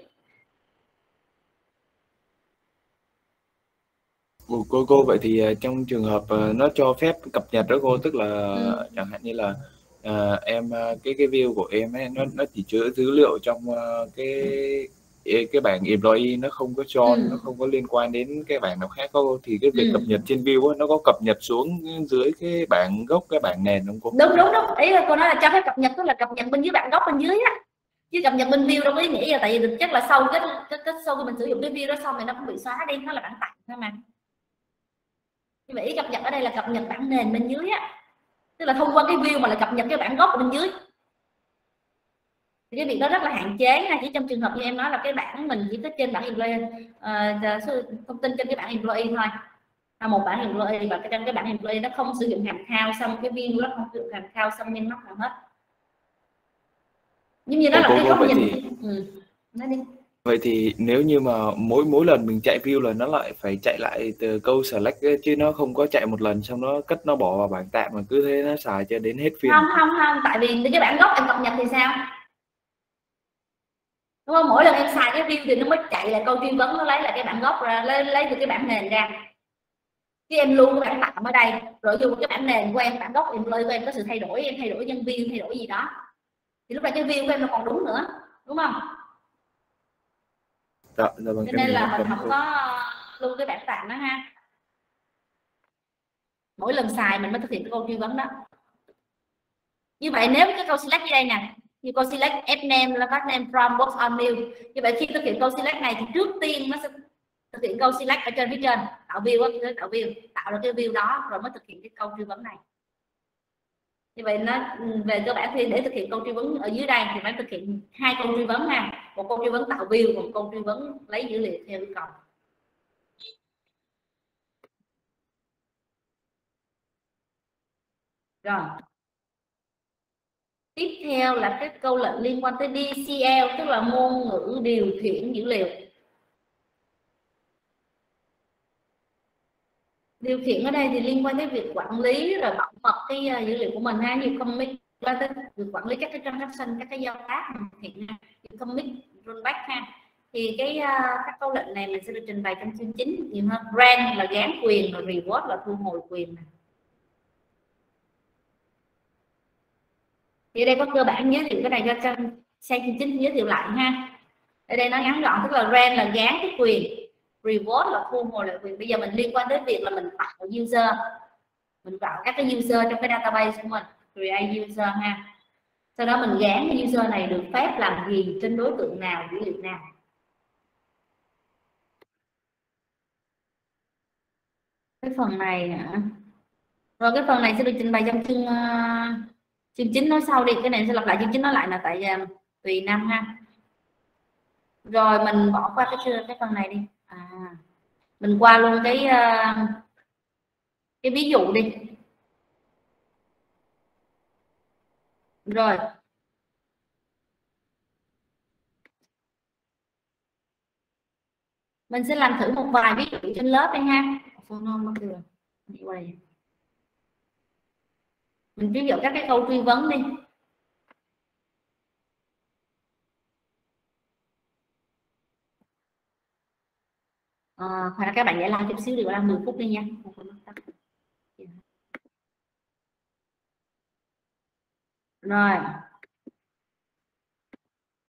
Ủa, cô cô vậy thì trong trường hợp nó cho phép cập nhật đó cô, tức là ừ. chẳng hạn như là uh, em cái cái view của em ấy, nó nó chỉ chứa dữ liệu trong uh, cái cái bảng employee, nó không có cho ừ. nó không có liên quan đến cái bảng nào khác cô, thì cái việc ừ. cập nhật trên view ấy, nó có cập nhật xuống dưới cái bảng gốc, cái bảng nền không cô? Đúng đúng đúng, ý là cô nói là cho phép cập nhật, tức là cập nhật bên dưới bảng gốc bên dưới á, chứ cập nhật bên view đâu có ý nghĩa, là tại vì thực chất là sau cái, cái, cái sau khi mình sử dụng cái view đó xong thì nó cũng bị xóa đi, nó là bản tặng thôi mà. Như vậy cập nhật ở đây là cập nhật bảng nền bên dưới á, tức là thông qua cái view mà là cập nhật cái bảng gốc bên dưới. Thì cái việc đó rất là hạn chế ha, chỉ trong trường hợp như em nói là cái bảng mình chỉ có trên bảng employee, uh, thông tin trên cái bảng employee thôi, à, một bảng employee, và cái trên cái bảng employee nó không sử dụng hàm khao, xong cái view nó không sử dụng hàm khao, xong min mắc nào hết. Giống như đó là cái góc nhìn. Thì... Ừ. Nói đi. Vậy thì nếu như mà mỗi mỗi lần mình chạy view là nó lại phải chạy lại từ câu select ấy, chứ nó không có chạy một lần xong nó cất nó bỏ vào bảng tạm mà cứ thế nó xài cho đến hết phiên? Không không không, tại vì cái bảng gốc em cập nhật thì sao? Đúng không? Mỗi lần em xài cái view thì nó mới chạy lại câu truy vấn, nó lấy lại cái bảng gốc ra, lấy lấy từ cái bảng nền ra. Chứ em luôn cái bảng tạm ở đây, rồi dùng cái bảng nền của em, bảng gốc employee của em có sự thay đổi, em thay đổi nhân viên, thay đổi gì đó, thì lúc này cái view của em nó còn đúng nữa, đúng không? Dạ, dạ vâng, cho nên là mình không có luôn cái bảng tạm đó ha. Mỗi lần xài mình mới thực hiện cái câu truy vấn đó. Như vậy nếu cái câu select như đây nè, như câu select add name là phát name from box on new, như vậy khi thực hiện câu select này thì trước tiên nó sẽ thực hiện câu select ở trên phía trên, tạo view, tạo view, tạo ra cái view đó rồi mới thực hiện cái câu truy vấn này. Như vậy nó về cơ bản thì để thực hiện câu truy vấn ở dưới đây thì phải thực hiện hai câu truy vấn ha, một câu truy vấn tạo view, một câu truy vấn lấy dữ liệu theo yêu cầu. Rồi tiếp theo là cái câu lệnh liên quan tới đê xê lờ, tức là ngôn ngữ điều khiển dữ liệu. Điều khiển ở đây thì liên quan tới việc quản lý rồi bảo mật cái dữ liệu của mình ha, như commit qua tới việc quản lý các cái transaction, các cái giao tác hiện như commit, rollback ha. Thì cái các câu lệnh này mình sẽ được trình bày trong chương chính nhiều hơn. Grant là gán quyền, rồi reward là thu hồi quyền. Thì ở đây có cơ bản giới thiệu cái này cho sang chương chính giới thiệu lại ha. Ở đây nó ngắn gọn, tức là grant là gán cái quyền, reward là thu hồi lại quyền. Bây giờ mình liên quan đến việc là mình tạo user, mình tạo các cái user trong cái database của mình, create user ha. Sau đó mình gán cái user này được phép làm gì trên đối tượng nào, dữ liệu nào. cái phần này hả? Rồi cái phần này sẽ được trình bày trong chương uh, chương chín nói sau đi, cái này sẽ lặp lại chương chín nói lại là tại uh, tùy năm ha. Rồi mình bỏ qua cái cái phần này đi, à, mình qua luôn cái uh, cái ví dụ đi. Rồi mình sẽ làm thử một vài ví dụ trên lớp đây ha. Mình ví dụ các cái câu truy vấn đi. À, hoặc là các bạn giải lao chút xíu, điều là mười phút đi nha. Rồi